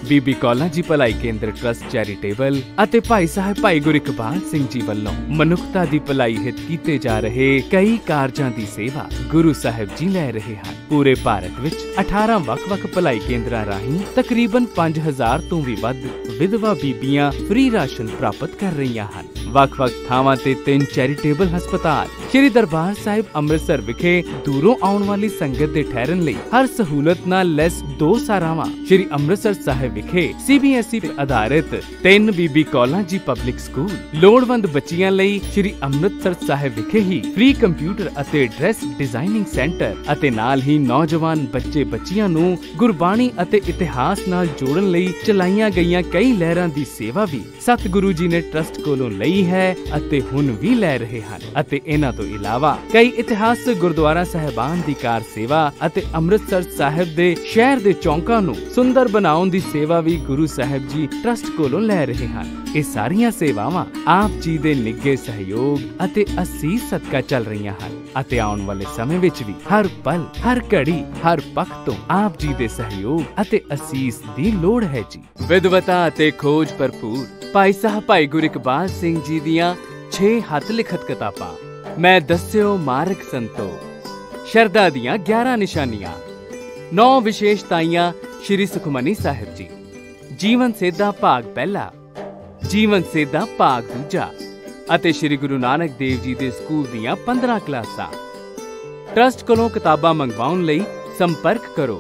बीबी कौलां जी भलाई केंद्र trust charitable ਅਤੇ ਭਾਈ ਸਾਹਿਬ ਭਾਈ ਗੁਰਿਕਬਾਲ ਸਿੰਘ ਜੀ ਵੱਲੋਂ ਮਨੁੱਖਤਾ ਦੀ ਭਲਾਈ ਹਿੱਤ ਕੀਤੇ ਜਾ ਰਹੇ ਕਈ ਕਾਰਜਾਂ ਦੀ ਸੇਵਾ ਗੁਰੂ ਸਾਹਿਬ ਜੀ ਲੈ ਰਹੇ ਹਨ। ਪੂਰੇ ਭਾਰਤ ਵਿੱਚ 18 ਵੱਖ-ਵੱਖ ਭਲਾਈ ਕੇਂਦਰਾਂ ਰਾਹੀਂ ਤਕਰੀਬਨ 5000 ਤੋਂ ਵੀ ਵੱਧ ਵਿਧਵਾ ਬੀਬੀਆਂ ਫ੍ਰੀ ਰਾਸ਼ਨ ਪ੍ਰਾਪਤ ਕਰ ਰਹੀਆਂ ਹਨ। ਵੱਖ-ਵੱਖ ਥਾਵਾਂ ਤੇ 3 ਚੈਰੀਟੇਬਲ ਹਸਪਤਾਲ ਸ਼੍ਰੀ ਦਰਬਾਰ ਸਾਹਿਬ ਅੰਮ੍ਰਿਤਸਰ ਵਿਖੇ ਦੂਰੋਂ ਆਉਣ ਵਾਲੀ ਸੰਗਤ ਦੇ ਠਹਿਰਨ ਲਈ ਹਰ ਸਹੂਲਤ ਨਾਲ ਲੈਸ 2 ਸਾਰਾਵਾਂ ਸ਼੍ਰੀ ਅੰਮ੍ਰਿਤਸਰ ਸਾਹਿਬ ਵਿਖੇ CBSE ਤੇ ਆਧਾਰਿਤ 3 ਬੀਬੀ ਕੌਲਾਂ ਜੀ ਪਬਲਿਕ ਸਕੂਲ ਲੋੜਵੰਦ ਬੱਚੀਆਂ ਲਈ ਸ਼੍ਰੀ ਅੰਮ੍ਰਿਤਸਰ ਸਾਹਿਬ ਵਿਖੇ ਹੀ ਫ੍ਰੀ ਕੰਪਿਊਟਰ ਅਤੇ ਡਰੈਸ ਡਿਜ਼ਾਈਨਿੰਗ ਸੈਂਟਰ ਅਤੇ ਨਾਲ ਹੀ ਨੌਜਵਾਨ ਬੱਚੇ ਬੱਚੀਆਂ ਨੂੰ ਗੁਰਬਾਣੀ ਅਤੇ ਇਤਿਹਾਸ ਨਾਲ ਜੋੜਨ ਲਈ ਚਲਾਈਆਂ ਗਈਆਂ ਕਈ ਲਹਿਰਾਂ ਦੀ ਸੇਵਾ ਵੀ ਸਤਿਗੁਰੂ ਜੀ ਨੇ ਟਰਸਟ ਕੋਲੋਂ ਲਈ ਹੈ ਅਤੇ ਹੁਣ ਵੀ ਲੈ ਰਹੇ ਹਨ। ਅਤੇ ਇਹਨਾਂ ਤੋਂ ਇਲਾਵਾ ਕਈ ਇਤਿਹਾਸਕ ਗੁਰਦੁਆਰਾ ਸਾਹਿਬਾਨ ਦੀ ਕਾਰ ਸੇਵਾ ਅਤੇ ਅੰਮ੍ਰਿਤਸਰ ਸਾਹਿਬ ਦੇ ਸ਼ਹਿਰ ਦੇ ਚੌਂਕਾਂ ਨੂੰ ਸੁੰਦਰ ਬਣਾਉਣ ਦੀ ਸੇਵਾ ਵੀ ਗੁਰੂ ਸਾਹਿਬ ਜੀ ਟਰਸਟ ਕੋਲੋਂ ਲੈ ਰਹੇ ਹਨ। ਇਹ ਸਾਰੀਆਂ ਸੇਵਾਵਾਂ ਆਪ ਜੀ ਦੇ ਨਿੱਘੇ ਸਹਿਯੋਗ ਅਤੇ ਅਸੀਸ ਸਦਕਾ ਚੱਲ ਰਹੀਆਂ ਹਨ ਅਤੇ ਆਉਣ ਵਾਲੇ ਸਮੇਂ ਵਿੱਚ ਵੀ ਹਰ ਪਲ, ਹਰ ਘੜੀ, ਹਰ ਪੱਖ ਤੋਂ ਆਪ ਜੀ ਦੇ ਸਹਿਯੋਗ ਅਤੇ ਅਸੀਸ ਦੀ ਲੋੜ ਹੈ ਜੀ। ਵਿਦਵਤਾ ਅਤੇ ਖੋਜ ਭਰਪੂਰ ਭਾਈ ਸਾਹਿਬ ਭਾਈ ਗੁਰਿਕਬਾਲ ਸਿੰਘ ਜੀ ਦੀਆਂ 6 ਹੱਥ ਲਿਖਤ ਕਿਤਾਬਾਂ ਮੈਂ ਦੱਸਿਓ ਮਾਰਗ ਸੰਤੋਖ, ਸ਼ਰਧਾ ਦੀਆਂ 11 ਨਿਸ਼ਾਨੀਆਂ, 9 ਵਿਸ਼ੇਸ਼ਤਾਈਆਂ ਸ਼੍ਰੀ ਸੁਖਮਨੀ ਸਾਹਿਬ ਜੀ, ਜੀਵਨ ਸੇਧਾ ਭਾਗ ਪਹਿਲਾ, ਜੀਵਨ ਸੇਧਾ ਭਾਗ ਦੂਜਾ ਅਤੇ ਸ਼੍ਰੀ ਗੁਰੂ ਨਾਨਕ ਦੇਵ ਜੀ ਦੇ ਸਕੂਲ ਦੀਆਂ 15 ਕਲਾਸਾਂ। ਟਰਸਟ ਕੋਲੋਂ ਕਿਤਾਬਾਂ ਮੰਗਵਾਉਣ ਲਈ ਸੰਪਰਕ ਕਰੋ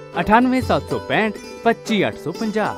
98765 25850।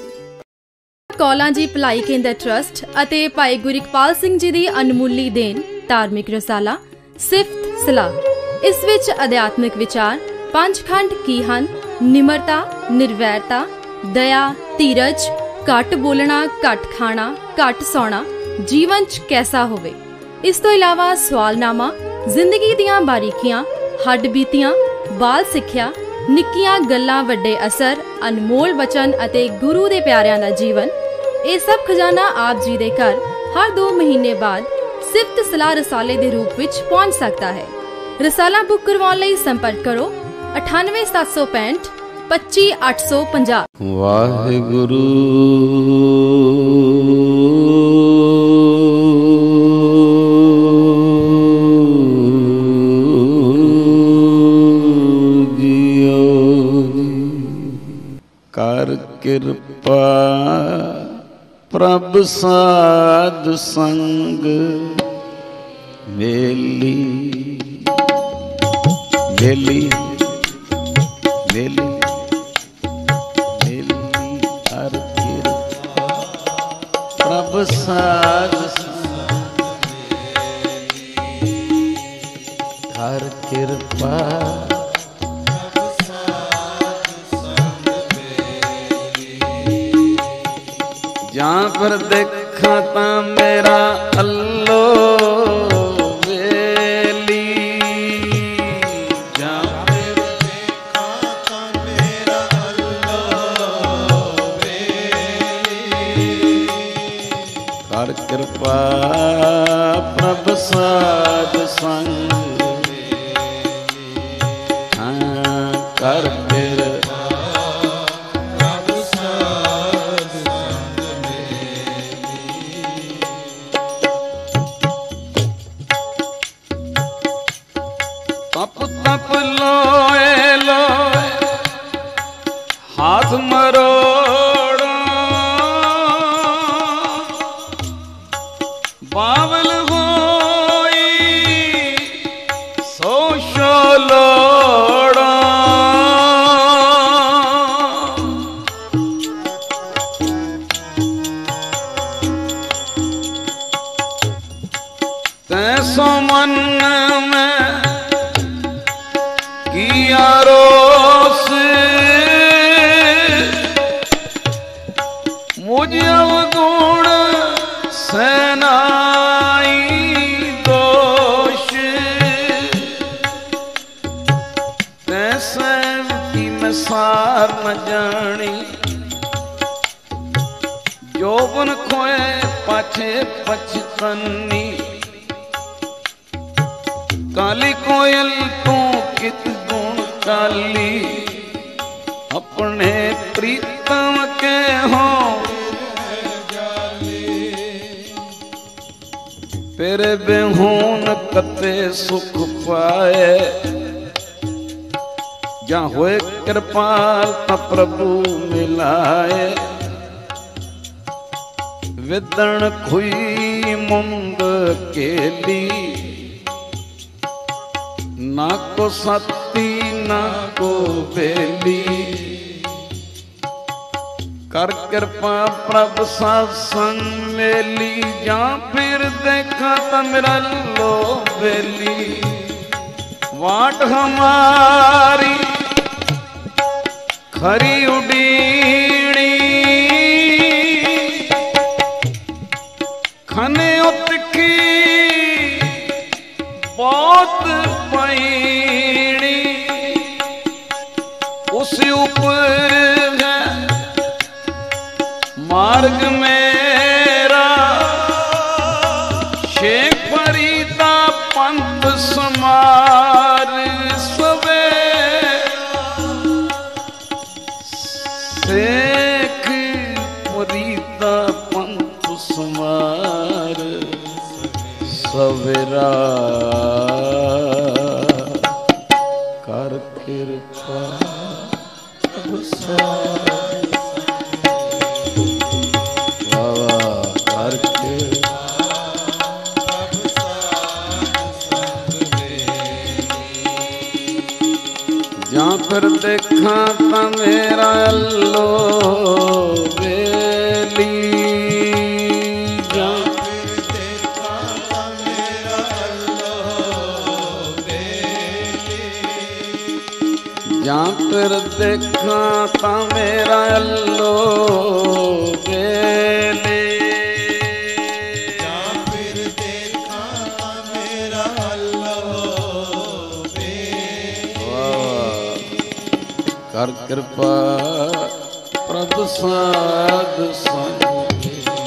ਕੌਲਾਂ ਜੀ ਭਲਾਈ ਕੇਂਦਰ ਟਰਸਟ ਅਤੇ ਭਾਈ ਗੁਰਿਕਪਾਲ ਸਿੰਘ ਜੀ ਦੀ ਅਨਮੁੱਲੀ ਦੇਣ ਧਾਰਮਿਕ ਰਸਾਲਾ ਸਿਫਤ ਸਲਾਹ। ਇਸ ਵਿੱਚ ਅਧਿਆਤਮਿਕ ਵਿਚਾਰ 5 ਖੰਡ ਕੀ ਹਨ? ਨਿਮਰਤਾ, ਨਿਰਵੈਰਤਾ, ਦਇਆ, ਧੀਰਜ, ਘੱਟ ਬੋਲਣਾ, ਘੱਟ ਖਾਣਾ, ਘੱਟ ਸੌਣਾ, ਜੀਵਨ 'ਚ ਕੈਸਾ ਹੋਵੇ। ਇਸ ਤੋਂ ਇਲਾਵਾ ਸਵਾਲਨਾਮਾ, ਜ਼ਿੰਦਗੀ ਦੀਆਂ ਬਾਰੀਕੀਆਂ, ਹੱਡ ਬੀਤੀਆਂ, ਬਾਲ ਸਿੱਖਿਆ, ਨਿੱਕੀਆਂ ਗੱਲਾਂ ਵੱਡੇ ਅਸਰ, ਅਨਮੋਲ ਬਚਨ ਅਤੇ ਗੁਰੂ ਦੇ ਪਿਆਰਿਆਂ ਦਾ ਜੀਵਨ। ਇਹ ਸਭ ਖਜ਼ਾਨਾ ਆਪ ਜੀ ਦੇ ਘਰ ਹਰ 2 ਮਹੀਨੇ ਬਾਅਦ ਸਿਫਤ ਸਲਾਹ ਰਸਾਲੇ ਦੇ ਰੂਪ ਵਿੱਚ ਪਹੁੰਚ ਸਕਦਾ ਹੈ। ਰਸਾਲਾ ਬੁੱਕ ਕਰਵਾਉਣ ਲਈ ਸੰਪਰਕ ਕਰੋ 98765 25850। ਵਾਹਿਗੁਰੂ ਕਰ ਕਿਰਪਾ ਪ੍ਰਭ ਸਾਧ ਸੰਗ ਮੇਲੀ ਮੇਲੀ ਮੇਲੀ ਮੇਲੀ ਕਰ ਕਿਰਪਾ ਪ੍ਰਭ ਸਾਧ ਸੰਗ ਕਰ ਕਿਰਪਾ ਜਾਂ ਫਿਰ ਦੇਖਾਂ ਤਾਂ ਮੇਰਾ ਅੱਲੋ ਵੇਲੀ, ਜਾਂ ਫਿਰ ਦੇਖਾਂ ਤਾਂ ਮੇਰਾ ਅੱਲੋ ਵੇਲੀ। ਕਰ ਕਿਰਪਾ ਪ੍ਰਭ ਸਾਧ ਸੰਗ ਹਾਂ ਕਰ ਕਿਰਪਾ ਤਪ ਲੋਏ ਲੋਏ ਹਾਥ ਮਰੋੜੋ, ਬਾਵਲ ਹੋਈ ਸੋ ਸ਼ੋ ਲੋੜੋ। ਤੈਸੋ ਮਨ ਮੈਂ किया रोस, मुझ अवगुण सेनाई दोष। तैसे की मैं सार न जानी, जोबन खोए पाछे पछतनी। काली कोयल तू कित गुण काली, अपने प्रीतम के तेरे बेहून कते सुख पाए, ਜਾਂ ਹੋਏ ਕਿਰਪਾਲ ਤਾਂ ਪ੍ਰਭੂ ਮਿਲਾਏ। ਵਿਦਣ ਖੁਈ ਮੁੰਦ ਕੇਲੀ, ਨਾ ਕੋ ਸਤੀ ਨਾ ਕੋ ਬੇਲੀ। ਕਰ ਕਿਰਪਾ ਪ੍ਰਭ ਸਾਧ ਸੰਗ ਮੇਲੀ, ਜਾਂ ਫਿਰ ਦੇਖਾਂ ਤਾਂ ਮੇਰਾ ਲੋ ਬੇਲੀ। वाट हमारी खरी उडीणी, खने उतकी बहुत पैणी। उस ऊपर है मार्ग मेरा, शेख फरीदा पंथ समार सवे। शेख फरीदा पंथ समार सवेरा। कर कृपा ਜਾਂ ਫਿਰ ਦੇਖਾਂ ਤਾਂ ਮੇਰਾ ਅੱਲੋ ਵੇਲੀ। ਜਾਂ ਫਿਰ ਦੇਖਾਂ ਤਾਂ ਮੇਰਾ ਅੱਲੋ ਵੇਲੀ। ਜਾਂ ਫਿਰ ਦੇਖਾਂ ਤਾਂ ਮੇਰਾ ਅੱਲੋ ਵੇਲੀ। कर कृपा प्रभ साध संग,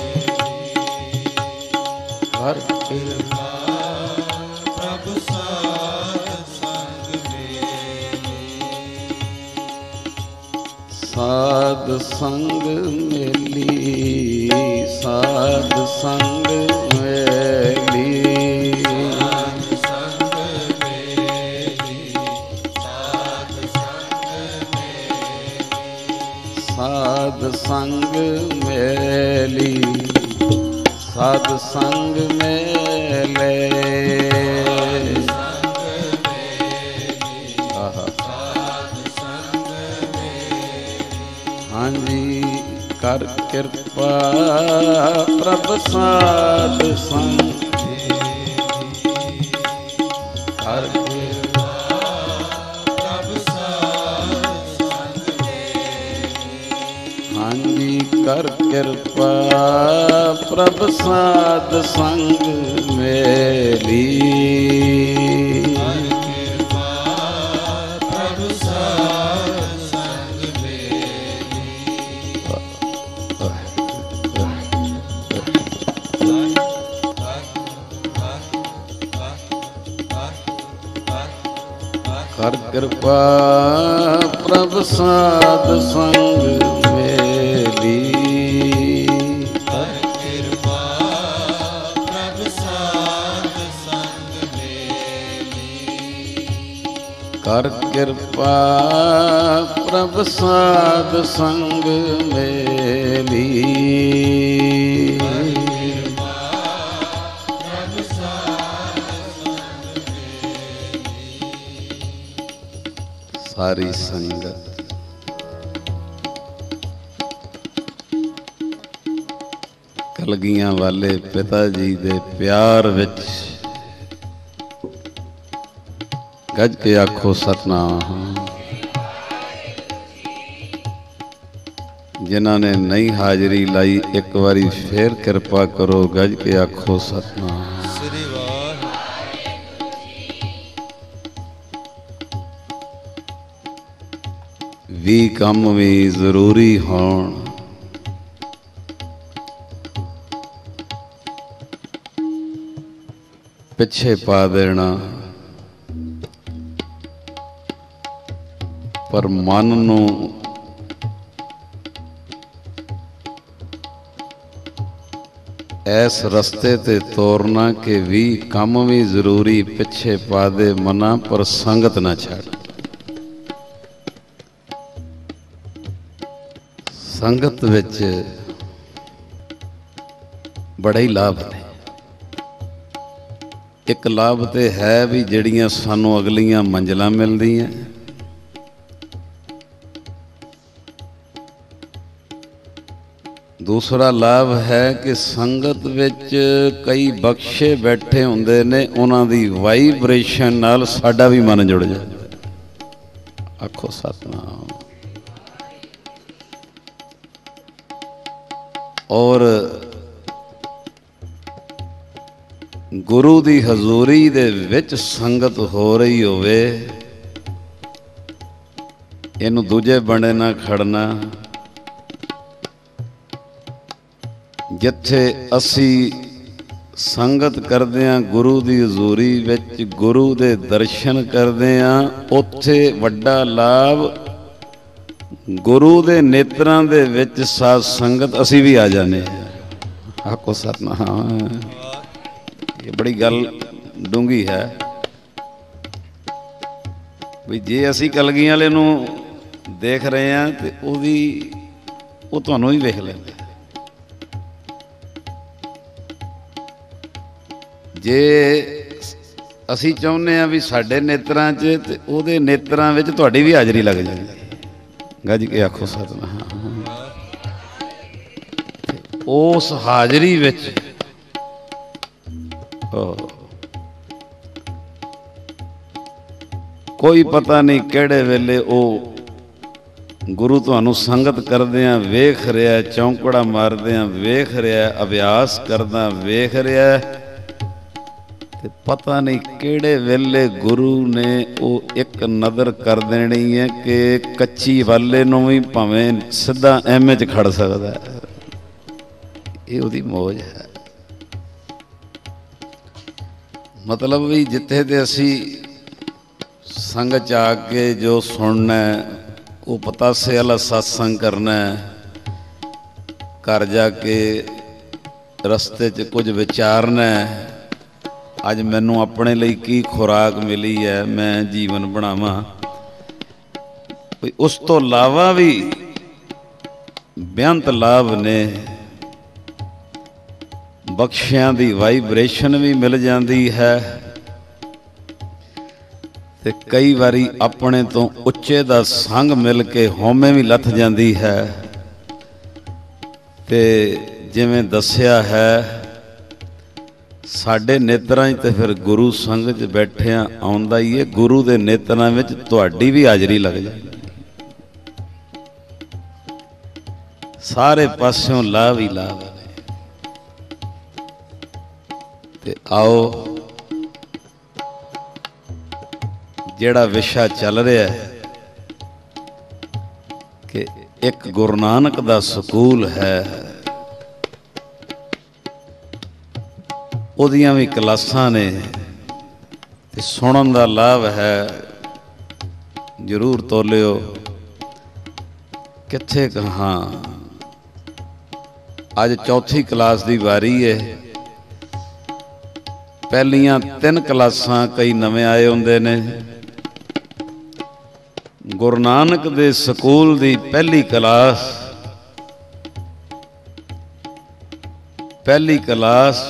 कर कृपा प्रभ साध संग मेली। साध संग मेली, साध संग मेली। साध संग मेली, साध संग मेले। हाँ जी कर कृपा प्रभ साध संग, कर कर कृपा प्रभ साध संग मेली। प्रभ साध संग कर कृपा प्रभ साध संग मेली। कर कृपा प्रभ साध संग मेली। सारी संगत कलगियां वाले पिता जी दे प्यार विच गज के आखो सतनाम। जिन्हां ने नहीं हाजरी लाई एक बारी फिर कृपा करो गज के आखो सतनाम। भी काम भी जरूरी होण पिछे पा देना, पर मन नू ਐਸ ਰਸਤੇ ਤੇ ਤੋਰਨਾ ਕਿ ਵੀ ਕੰਮ ਵੀ ਜ਼ਰੂਰੀ ਪਿੱਛੇ ਪਾ ਦੇ ਮਨਾ ਪਰ ਸੰਗਤ ਨਾ ਛੱਡ। ਸੰਗਤ ਵਿੱਚ ਬੜੇ ਹੀ ਲਾਭ ਨੇ। ਇੱਕ ਲਾਭ ਤੇ ਹੈ ਵੀ ਜਿਹੜੀਆਂ ਸਾਨੂੰ ਅਗਲੀਆਂ ਮੰਜ਼ਿਲਾਂ ਮਿਲਦੀਆਂ, ਦੂਸਰਾ ਲਾਭ ਹੈ ਕਿ ਸੰਗਤ ਵਿੱਚ ਕਈ ਬਖਸ਼ੇ ਬੈਠੇ ਹੁੰਦੇ ਨੇ, ਉਹਨਾਂ ਦੀ ਵਾਈਬ੍ਰੇਸ਼ਨ ਨਾਲ ਸਾਡਾ ਵੀ ਮਨ ਜੁੜ ਜਾਂਦਾ। ਆਖੋ ਸਤਿਨਾਮ। ਔਰ ਗੁਰੂ ਦੀ ਹਜ਼ੂਰੀ ਦੇ ਵਿੱਚ ਸੰਗਤ ਹੋ ਰਹੀ ਹੋਵੇ, ਇਹਨੂੰ ਦੂਜੇ ਬਣੇ ਨਾ ਖੜਨਾ। ਜਿੱਥੇ ਅਸੀਂ ਸੰਗਤ ਕਰਦੇ ਹਾਂ ਗੁਰੂ ਦੀ ਹਜ਼ੂਰੀ ਵਿੱਚ, ਗੁਰੂ ਦੇ ਦਰਸ਼ਨ ਕਰਦੇ ਹਾਂ, ਉੱਥੇ ਵੱਡਾ ਲਾਭ ਗੁਰੂ ਦੇ ਨੇਤਰਾਂ ਦੇ ਵਿੱਚ ਸਾਧ ਸੰਗਤ ਅਸੀਂ ਵੀ ਆ ਜਾਂਦੇ ਹਾਂ। ਆਖੋ ਸਤਿਨਾਮ। ਇਹ ਬੜੀ ਗੱਲ ਡੂੰਘੀ ਹੈ ਵੀ ਜੇ ਅਸੀਂ ਕਲਗੀ ਵਾਲੇ ਨੂੰ ਦੇਖ ਰਹੇ ਹਾਂ ਤੇ ਉਹ ਤੁਹਾਨੂੰ ਵੀ ਵੇਖ ਲੈਂਦੇ। ਜੇ ਅਸੀਂ ਚਾਹੁੰਦੇ ਹਾਂ ਵੀ ਸਾਡੇ ਨੇਤਰਾਂ 'ਚ ਤੇ ਉਹਦੇ ਨੇਤਰਾਂ ਵਿੱਚ ਤੁਹਾਡੀ ਵੀ ਹਾਜ਼ਰੀ ਲੱਗ ਜਾਂਦੀ। ਗੱਜ ਕੇ ਆਖੋ ਸਤਿਨਾਮ। ਉਸ ਹਾਜ਼ਰੀ ਵਿੱਚ ਕੋਈ ਪਤਾ ਨਹੀਂ ਕਿਹੜੇ ਵੇਲੇ ਉਹ ਗੁਰੂ ਤੁਹਾਨੂੰ ਸੰਗਤ ਕਰਦਿਆਂ ਵੇਖ ਰਿਹਾ, ਚੌਂਕੜਾ ਮਾਰਦਿਆਂ ਵੇਖ ਰਿਹਾ, ਅਭਿਆਸ ਕਰਦਾ ਵੇਖ ਰਿਹਾ, ਤੇ ਪਤਾ ਨਹੀਂ ਕਿਹੜੇ ਵੇਲੇ ਗੁਰੂ ਨੇ ਉਹ ਇੱਕ ਨਜ਼ਰ ਕਰ ਦੇਣੀ ਹੈ ਕਿ ਕੱਚੀ ਵਾਲੇ ਨੂੰ ਵੀ ਭਾਵੇਂ ਸਿੱਧਾ ਐਵੇਂ 'ਚ ਖੜ ਸਕਦਾ। ਇਹ ਉਹਦੀ ਮੌਜ ਹੈ। ਮਤਲਬ ਵੀ ਜਿੱਥੇ ਤੇ ਅਸੀਂ ਸੰਗਤ 'ਚ ਆ ਕੇ ਜੋ ਸੁਣਨਾ, ਉਹ ਪਤਾਸੇ ਵਾਲਾ ਸਤਸੰਗ ਕਰਨਾ, ਘਰ ਜਾ ਕੇ ਰਸਤੇ 'ਚ ਕੁਝ ਵਿਚਾਰਨਾ, ਅੱਜ ਮੈਨੂੰ ਆਪਣੇ ਲਈ ਕੀ ਖੁਰਾਕ ਮਿਲੀ ਹੈ, ਮੈਂ ਜੀਵਨ ਬਣਾਵਾਂ। ਉਸ ਤੋਂ ਇਲਾਵਾ ਵੀ ਬੇਅੰਤ ਲਾਭ ਨੇ। ਬਖਸ਼ਿਆਂ ਦੀ ਵਾਈਬ੍ਰੇਸ਼ਨ ਵੀ ਮਿਲ ਜਾਂਦੀ ਹੈ, ਤੇ ਕਈ ਵਾਰੀ ਆਪਣੇ ਤੋਂ ਉੱਚੇ ਦਾ ਸੰਗ ਮਿਲ ਕੇ ਹਉਮੈ ਵੀ ਲੱਥ ਜਾਂਦੀ ਹੈ। ਤੇ ਜਿਵੇਂ ਦੱਸਿਆ ਹੈ, ਸਾਡੇ ਨੇਤਰਾਂ 'ਚ ਤੇ ਫਿਰ ਗੁਰੂ ਸੰਗ 'ਚ ਬੈਠਿਆਂ ਆਉਂਦਾ ਹੀ ਹੈ। ਗੁਰੂ ਦੇ ਨੇਤਰਾਂ ਵਿੱਚ ਤੁਹਾਡੀ ਵੀ ਹਾਜ਼ਰੀ ਲੱਗ ਜਾਂਦੀ। ਸਾਰੇ ਪਾਸਿਓਂ ਲਾਭ ਹੀ ਲਾਭ ਨੇ। ਤੇ ਆਓ ਜਿਹੜਾ ਵਿਸ਼ਾ ਚੱਲ ਰਿਹਾ ਹੈ ਕਿ ਇੱਕ ਗੁਰੂ ਨਾਨਕ ਦਾ ਸਕੂਲ ਹੈ, ਉਹਦੀਆਂ ਵੀ ਕਲਾਸਾਂ ਨੇ ਤੇ ਸੁਣਨ ਦਾ ਲਾਭ ਹੈ। ਜ਼ਰੂਰ ਤੋਲਿਓ। ਕਿੱਥੇ ਕਹਾਂ, ਅੱਜ ਚੌਥੀ ਕਲਾਸ ਦੀ ਵਾਰੀ ਹੈ। ਪਹਿਲੀਆਂ 3 ਕਲਾਸਾਂ ਕਈ ਨਵੇਂ ਆਏ ਹੁੰਦੇ ਨੇ। ਗੁਰੂ ਨਾਨਕ ਦੇ ਸਕੂਲ ਦੀ ਪਹਿਲੀ ਕਲਾਸ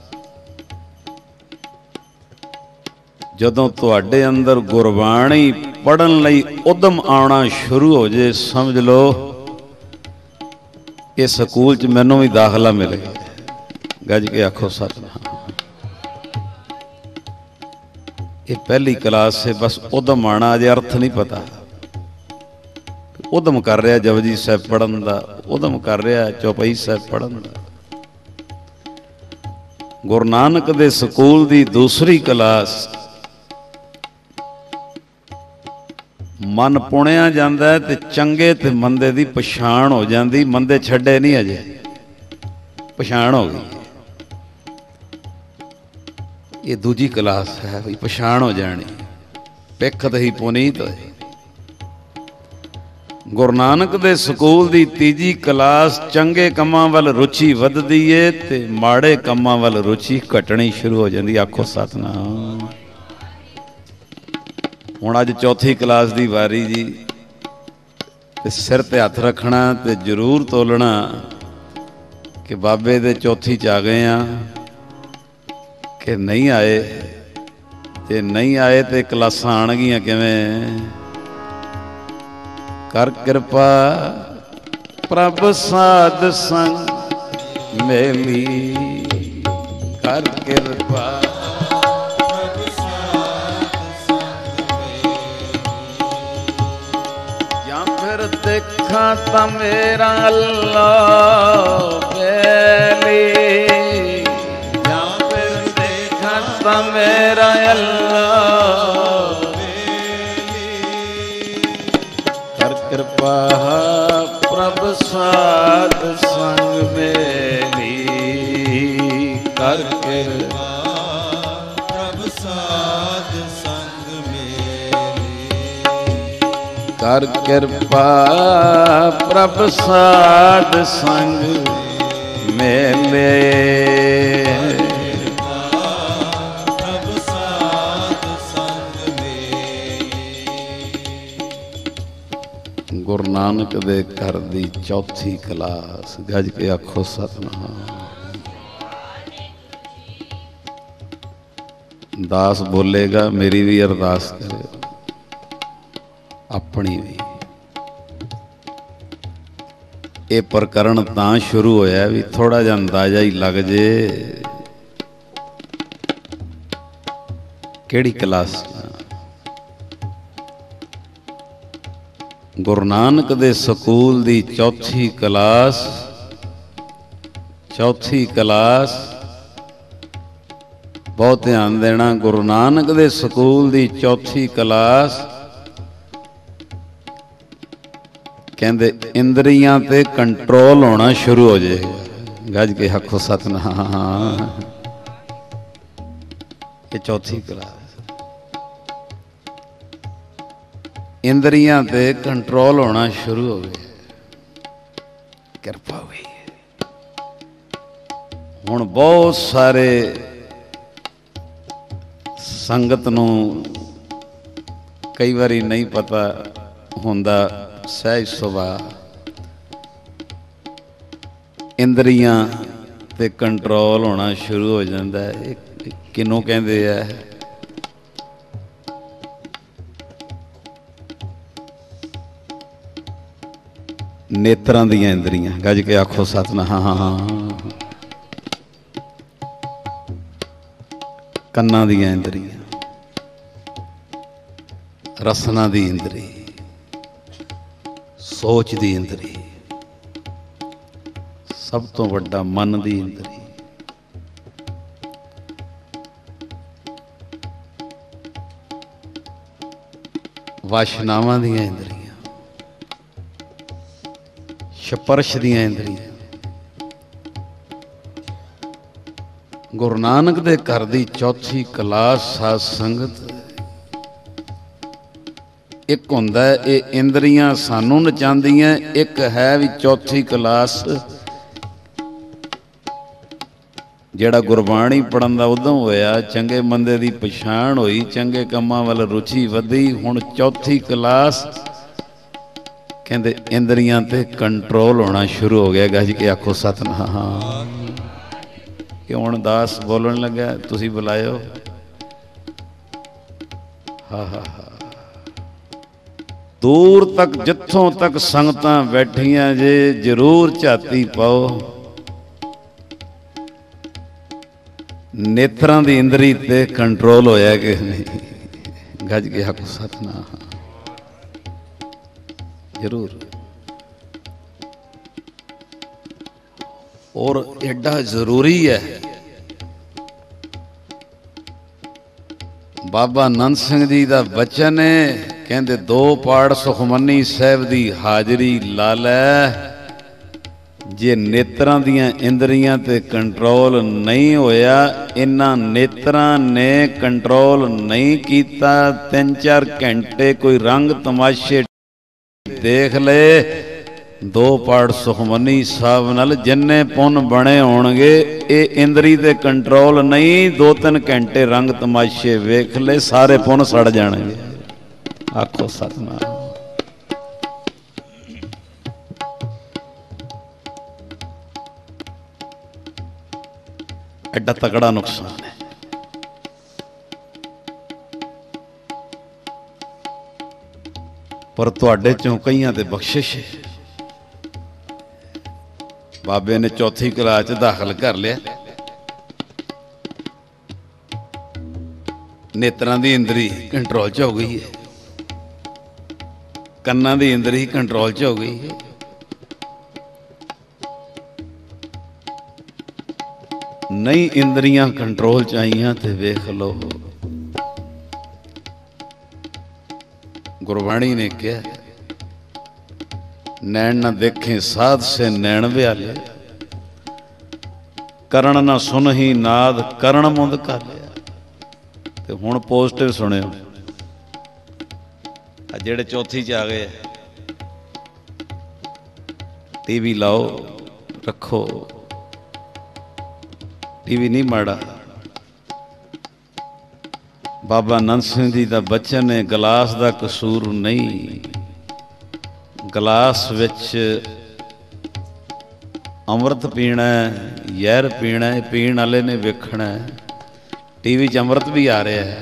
ਜਦੋਂ ਤੁਹਾਡੇ ਅੰਦਰ ਗੁਰਬਾਣੀ ਪੜ੍ਹਨ ਲਈ ਉਦਮ ਆਉਣਾ ਸ਼ੁਰੂ ਹੋ ਜੇ, ਸਮਝ ਲਓ ਇਹ ਸਕੂਲ 'ਚ ਮੈਨੂੰ ਵੀ ਦਾਖਲਾ ਮਿਲੇਗਾ। ਗੱਜ ਕੇ ਆਖੋ ਸਤਿਨਾਮ। ਇਹ ਪਹਿਲੀ ਕਲਾਸ ਹੈ। ਬਸ ਉਦਮ ਆਉਣਾ, ਅਜੇ ਅਰਥ ਨਹੀਂ ਪਤਾ। ਉਦਮ ਕਰ ਰਿਹਾ ਜਪਜੀ ਸਾਹਿਬ ਪੜ੍ਹਨ ਦਾ, ਉਦਮ ਕਰ ਰਿਹਾ ਚੌਪਈ ਸਾਹਿਬ ਪੜ੍ਹਨ ਦਾ। ਗੁਰੂ ਨਾਨਕ ਦੇ ਸਕੂਲ ਦੀ ਦੂਸਰੀ ਕਲਾਸ, ਮਨ ਪੁਣਿਆ ਜਾਂਦਾ ਤੇ ਚੰਗੇ ਤੇ ਮੰਦੇ ਦੀ ਪਛਾਣ ਹੋ ਜਾਂਦੀ। ਮੰਦੇ ਛੱਡੇ ਨਹੀਂ, ਅਜੇ ਪਛਾਣ ਹੋ ਗਈ। ਇਹ ਦੂਜੀ ਕਲਾਸ ਹੈ ਵੀ ਪਛਾਣ ਹੋ ਜਾਣੀ। ਪਿੱਖ ਤੇ ਹੀ ਪੁਨੀਤ ਹੋਏ। ਗੁਰੂ ਨਾਨਕ ਦੇ ਸਕੂਲ ਦੀ ਤੀਜੀ ਕਲਾਸ ਚੰਗੇ ਕੰਮਾਂ ਵੱਲ ਰੁਚੀ ਵੱਧਦੀ ਏ ਤੇ ਮਾੜੇ ਕੰਮਾਂ ਵੱਲ ਰੁਚੀ ਘਟਣੀ ਸ਼ੁਰੂ ਹੋ ਜਾਂਦੀ। ਆਖੋ ਸਤਨਾਮ। ਹੁਣ ਅੱਜ ਚੌਥੀ ਕਲਾਸ ਦੀ ਵਾਰੀ ਜੀ, ਤੇ ਸਿਰ ਤੇ ਹੱਥ ਰੱਖਣਾ ਤੇ ਜ਼ਰੂਰ ਤੋਲਣਾ ਕਿ ਬਾਬੇ ਦੇ ਚੌਥੀ 'ਚ ਆ ਗਏ ਆ ਕਿ ਨਹੀਂ ਆਏ। ਤੇ ਨਹੀਂ ਆਏ ਤੇ ਕਲਾਸਾਂ ਆਉਣਗੀਆਂ ਕਿਵੇਂ? ਕਰ ਕਿਰਪਾ ਪ੍ਰਭ ਸਾਧ ਸੰਗ ਮੇਲੀ, ਕਰ ਕਿਰਪਾ ਪ੍ਰਭ ਸਾਧ ਸੰਗ ਮੇਲੀ। ਜਾਂ ਫਿਰ ਦੇਖਾਂ ਤਾਂ ਮੇਰਾ ਅੱਲਾਹ ਬੇਲੀ, ਜਾਂ ਫਿਰ ਦੇਖਾਂ ਤਾਂ ਮੇਰਾ ਅੱਲਾਹ ਬੇਲੀ। ਕਰ ਕਿਰਪਾ ਪ੍ਰਭ ਸਾਧ ਸੰਗ ਮੇਲੀ, ਕਰ ਕਿਰਪਾ ਪ੍ਰਭ ਸਾਧ ਸੰਗ ਮੇਲੀ। ਕਰ ਕਿਰਪਾ ਪ੍ਰਭ ਸਾਧ ਸੰਗ ਮੇਲੇ। ਪ੍ਰਭ ਸਾਧ ਸੰਗ ਮੇਲੀ। ਗੁਰੂ ਨਾਨਕ ਦੇ ਘਰ ਦੀ ਚੌਥੀ ਕਲਾਸ। ਗੱਜ ਕੇ ਆਖੋ ਸਤਨਾਮ। ਦਾਸ ਬੋਲੇਗਾ, ਮੇਰੀ ਵੀ ਅਰਦਾਸ ਕਰਿਓ, ਆਪਣੀ ਵੀ। ਇਹ ਪ੍ਰਕਰਨ ਤਾਂ ਸ਼ੁਰੂ ਹੋਇਆ ਵੀ ਥੋੜਾ ਜਿਹਾ ਅੰਦਾਜ਼ਾ ਹੀ ਲੱਗ ਜੇ ਕਿਹੜੀ ਕਲਾਸ। ਗੁਰੂ ਨਾਨਕ ਦੇ ਸਕੂਲ ਦੀ ਚੌਥੀ ਕਲਾਸ। ਚੌਥੀ ਕਲਾਸ ਬਹੁਤ ਧਿਆਨ ਦੇਣਾ। ਗੁਰੂ ਨਾਨਕ ਦੇ ਸਕੂਲ ਦੀ ਚੌਥੀ ਕਲਾਸ ਕਹਿੰਦੇ ਇੰਦਰੀਆਂ ਤੇ ਕੰਟਰੋਲ ਹੋਣਾ ਸ਼ੁਰੂ ਹੋ ਜਾਏਗਾ। ਗੱਜ ਕੇ ਆਖੋ ਸਤਨਾਮ। ਇਹ ਚੌਥੀ ਕਲਾਸ ਇੰਦਰੀਆਂ ਤੇ ਕੰਟਰੋਲ ਹੋਣਾ ਸ਼ੁਰੂ ਹੋ ਗਿਆ। ਕਿਰਪਾ ਹੋਈ। ਹੁਣ ਬਹੁਤ ਸਾਰੇ ਸੰਗਤ ਨੂੰ ਕਈ ਵਾਰੀ ਨਹੀਂ ਪਤਾ ਹੁੰਦਾ ਸਹਿਜ ਸੁਭਾਅ। ਇੰਦਰੀਆਂ ਤੇ ਕੰਟਰੋਲ ਹੋਣਾ ਸ਼ੁਰੂ ਹੋ ਜਾਂਦਾ ਹੈ। ਕਿਹਨੂੰ ਕਹਿੰਦੇ ਆ? ਨੇਤਰਾਂ ਦੀਆਂ ਇੰਦਰੀਆਂ। ਗੱਜ ਕੇ ਆਖੋ ਸਤਨਾਮ। ਕੰਨਾਂ ਦੀਆਂ ਇੰਦਰੀਆਂ, ਰਸਨਾ ਦੀ ਇੰਦਰੀ, ਸੋਚ ਦੀ ਇੰਦਰੀ, ਸਭ ਤੋਂ ਵੱਡਾ ਮਨ ਦੀ ਇੰਦਰੀ। ਵਾਸ਼ਨਾਵਾਂ ਦੀਆਂ ਇੰਦਰੀਆਂ, ਸਪਰਸ਼ ਦੀਆਂ ਇੰਦਰੀਆਂ। ਗੁਰੂ ਨਾਨਕ ਦੇ ਘਰ ਦੀ ਚੌਥੀ ਕਲਾਸ ਸਾਧ ਸੰਗਤ ਇੱਕ ਹੁੰਦਾ ਇਹ ਇੰਦਰੀਆਂ ਸਾਨੂੰ ਨਚਾਉਂਦੀਆਂ, ਇੱਕ ਹੈ ਵੀ ਚੌਥੀ ਕਲਾਸ ਜਿਹੜਾ ਗੁਰਬਾਣੀ ਪੜਨ ਦਾ ਉਦੋਂ ਹੋਇਆ, ਚੰਗੇ ਮੰਦੇ ਦੀ ਪਛਾਣ ਹੋਈ, ਚੰਗੇ ਕੰਮਾਂ ਵੱਲ ਰੁਚੀ ਵਧੀ। ਹੁਣ ਚੌਥੀ ਕਲਾਸ ਕਹਿੰਦੇ ਇੰਦਰੀਆਂ ਤੇ ਕੰਟਰੋਲ ਹੋਣਾ ਸ਼ੁਰੂ ਹੋ ਗਿਆ। ਗੱਜ ਕੇ ਆਖੋ ਸਤਨਾਮ। ਕਿ ਹੁਣ ਦਾਸ ਬੋਲਣ ਲੱਗਾ, ਤੁਸੀਂ ਬੁਲਾਇਓ। ਹਾ ਹਾ ਹਾ। ਦੂਰ ਤੱਕ ਜਿੱਥੋਂ ਤੱਕ ਸੰਗਤਾਂ ਬੈਠੀਆਂ ਜੇ ਜ਼ਰੂਰ ਝਾਤੀ ਪਾਓ। ਨੇਤਰਾਂ ਦੀ ਇੰਦਰੀ ਤੇ ਕੰਟਰੋਲ ਹੋਇਆ ਕਿ ਨਹੀਂ? ਗੱਜ ਕੇ ਆਖੋ ਸਤਨਾਮ। ਜ਼ਰੂਰ। ਔਰ ਐਡਾ ਜ਼ਰੂਰੀ ਹੈ। ਬਾਬਾ ਆਨੰਦ ਸਿੰਘ ਜੀ ਦਾ ਬਚਨ ਹੈ, ਕਹਿੰਦੇ 2 ਪਾੜ ਸੁਖਮਨੀ ਸਾਹਿਬ ਦੀ ਹਾਜ਼ਰੀ ਲਾ ਲੈ। ਜੇ ਨੇਤਰਾਂ ਦੀਆਂ ਇੰਦਰੀਆਂ ਤੇ ਕੰਟਰੋਲ ਨਹੀਂ ਹੋਇਆ, ਇਹਨਾਂ ਨੇਤਰਾਂ ਨੇ ਕੰਟਰੋਲ ਨਹੀਂ ਕੀਤਾ, 3-4 ਘੰਟੇ ਕੋਈ ਰੰਗ ਤਮਾਸ਼ੇ देख ले दो पाठ सुखमनी साहब नाल जिन्ने पुन बने होणगे ये इंद्री दे कंट्रोल नहीं 2-3 घंटे रंग तमाशे वेख ले सारे पुन सड़ जाणगे। आखो सतनाम। एडा तगड़ा नुकसान है। पर तुहाडे चों कईयां ते बख्शिश है। बाबे ने चौथी क्लास च दाखल कर लिया। नेत्रां दी इंद्री कंट्रोल च हो गई है, कन्नां दी इंद्री कंट्रोल च हो गई है। नहीं इंद्रियां कंट्रोल च आईयां ते वेख लो गुरबाणी ने कहा नैन न देखें साध से नैन व्याले, करण न सुन ही नाद करण मुंद कालिया। ते हुण पॉजिटिव सुनियो जेड़े चौथी च आ गए टीवी लाओ रखो, टीवी नहीं माड़ा। बाबा नंद सिंह जी का बचन है गिलास का कसूर नहीं, गिलास विच अमृत पीना है जहर पीना है, पीण वाले ने वेखना है। टीवी च अमृत भी आ रहा है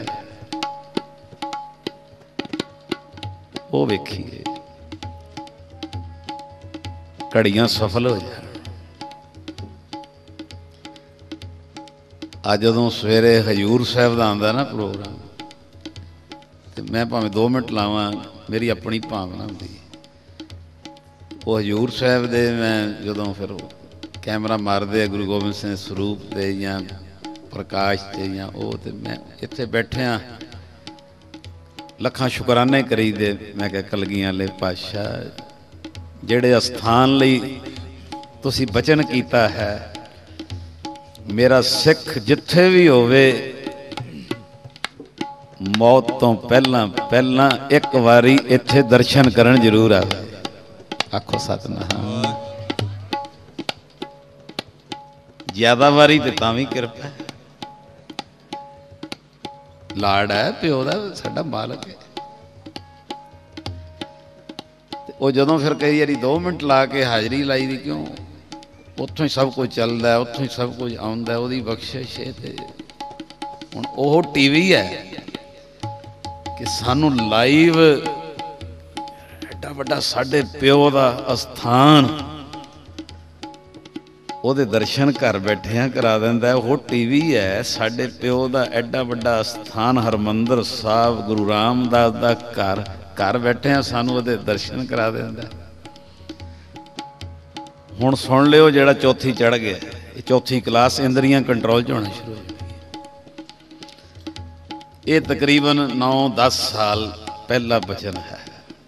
वो वेखिए, घड़ियां सफल हो जाए। अज जदों सवेरे हजूर साहब का आंदा ना प्रोग्राम तो मैं भावें 2 मिनट लावां, मेरी अपनी भावना होंदी है। वो हजूर साहब दे मैं जदों फिर कैमरा मारदे गुरु गोबिंद सिंह स्वरूप ते या प्रकाश ते या वो ते मैं इत्थे बैठिया लखां शुकराने करी दे। मैं कहा कलगियां वाले पातशाह जेड़े अस्थान लई तुसीं बचन कीता है, मेरा सिख जिथे भी होवे मौत तो पहला एक बारी इत्थे दर्शन करन जरूर आवे। आखो सतनाम। ज्यादा बारी तो तां भी किरपा लाड़ है प्यो दा साडा मालक है। वो जदों फिर कई बारी 2 मिनट ला के हाजरी लाई दी क्यों उत्थों ही सब कुछ चलता है, उत्थों ही सब कुछ आउंदा है, उहदी बख्शिश है। ते हुण ओह टीवी है कि सानू लाइव एडा वड्डा साडे प्यो दा अस्थान ਉਹਦੇ दर्शन घर बैठिया करा दिंदा है। वो टीवी है साडे प्यो दा एडा वड्डा स्थान हरमंदर साहब गुरु रामदास दा घर, घर बैठिया सानू ਉਹਦੇ दर्शन करा दिंदा। हुण सुन लियो जेड़ा चौथी चढ़ गया, चौथी क्लास इंद्रियां कंट्रोल च होना शुरू हो गई। ये तकरीबन 9-10 साल पहला बचन है।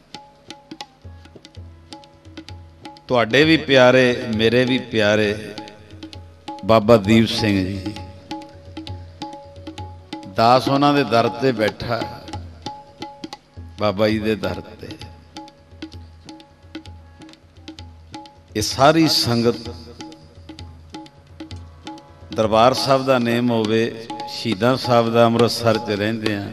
तुहाडे भी प्यारे मेरे भी प्यारे बाबा दीप सिंह जी दास उन्हां दे दर ते बैठा, बाबा जी दे दर ते। ये सारी संगत दरबार साहब का नेम होवे, शहीदां साहब का अमृतसर च रहिंदे आ।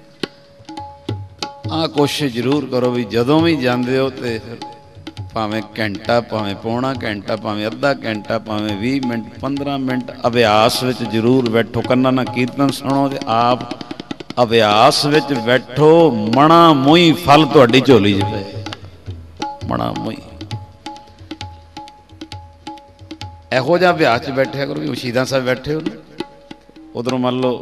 कोशिश जरूर करो भी जदों भी जांदे हो तो भावें घंटा भावें पौना घंटा भावें अद्धा घंटा भावें 20 मिनट 15 मिनट अभ्यास विच जरूर बैठो। कन्ना ना कीर्तन सुनो ते आप अभ्यास विच बैठो, मणा मुई फल तुहाडी झोली च पए। मणा मुई ਇਹੋ ਜਿਹਾ ਅਭਿਆਸ 'ਚ ਬੈਠਿਆ ਕਰੋ ਵੀ ਸ਼ਹੀਦਾਂ ਸਾਹਿਬ ਬੈਠੇ ਹੋ ਨਾ, ਉਧਰੋਂ ਮੰਨ ਲਓ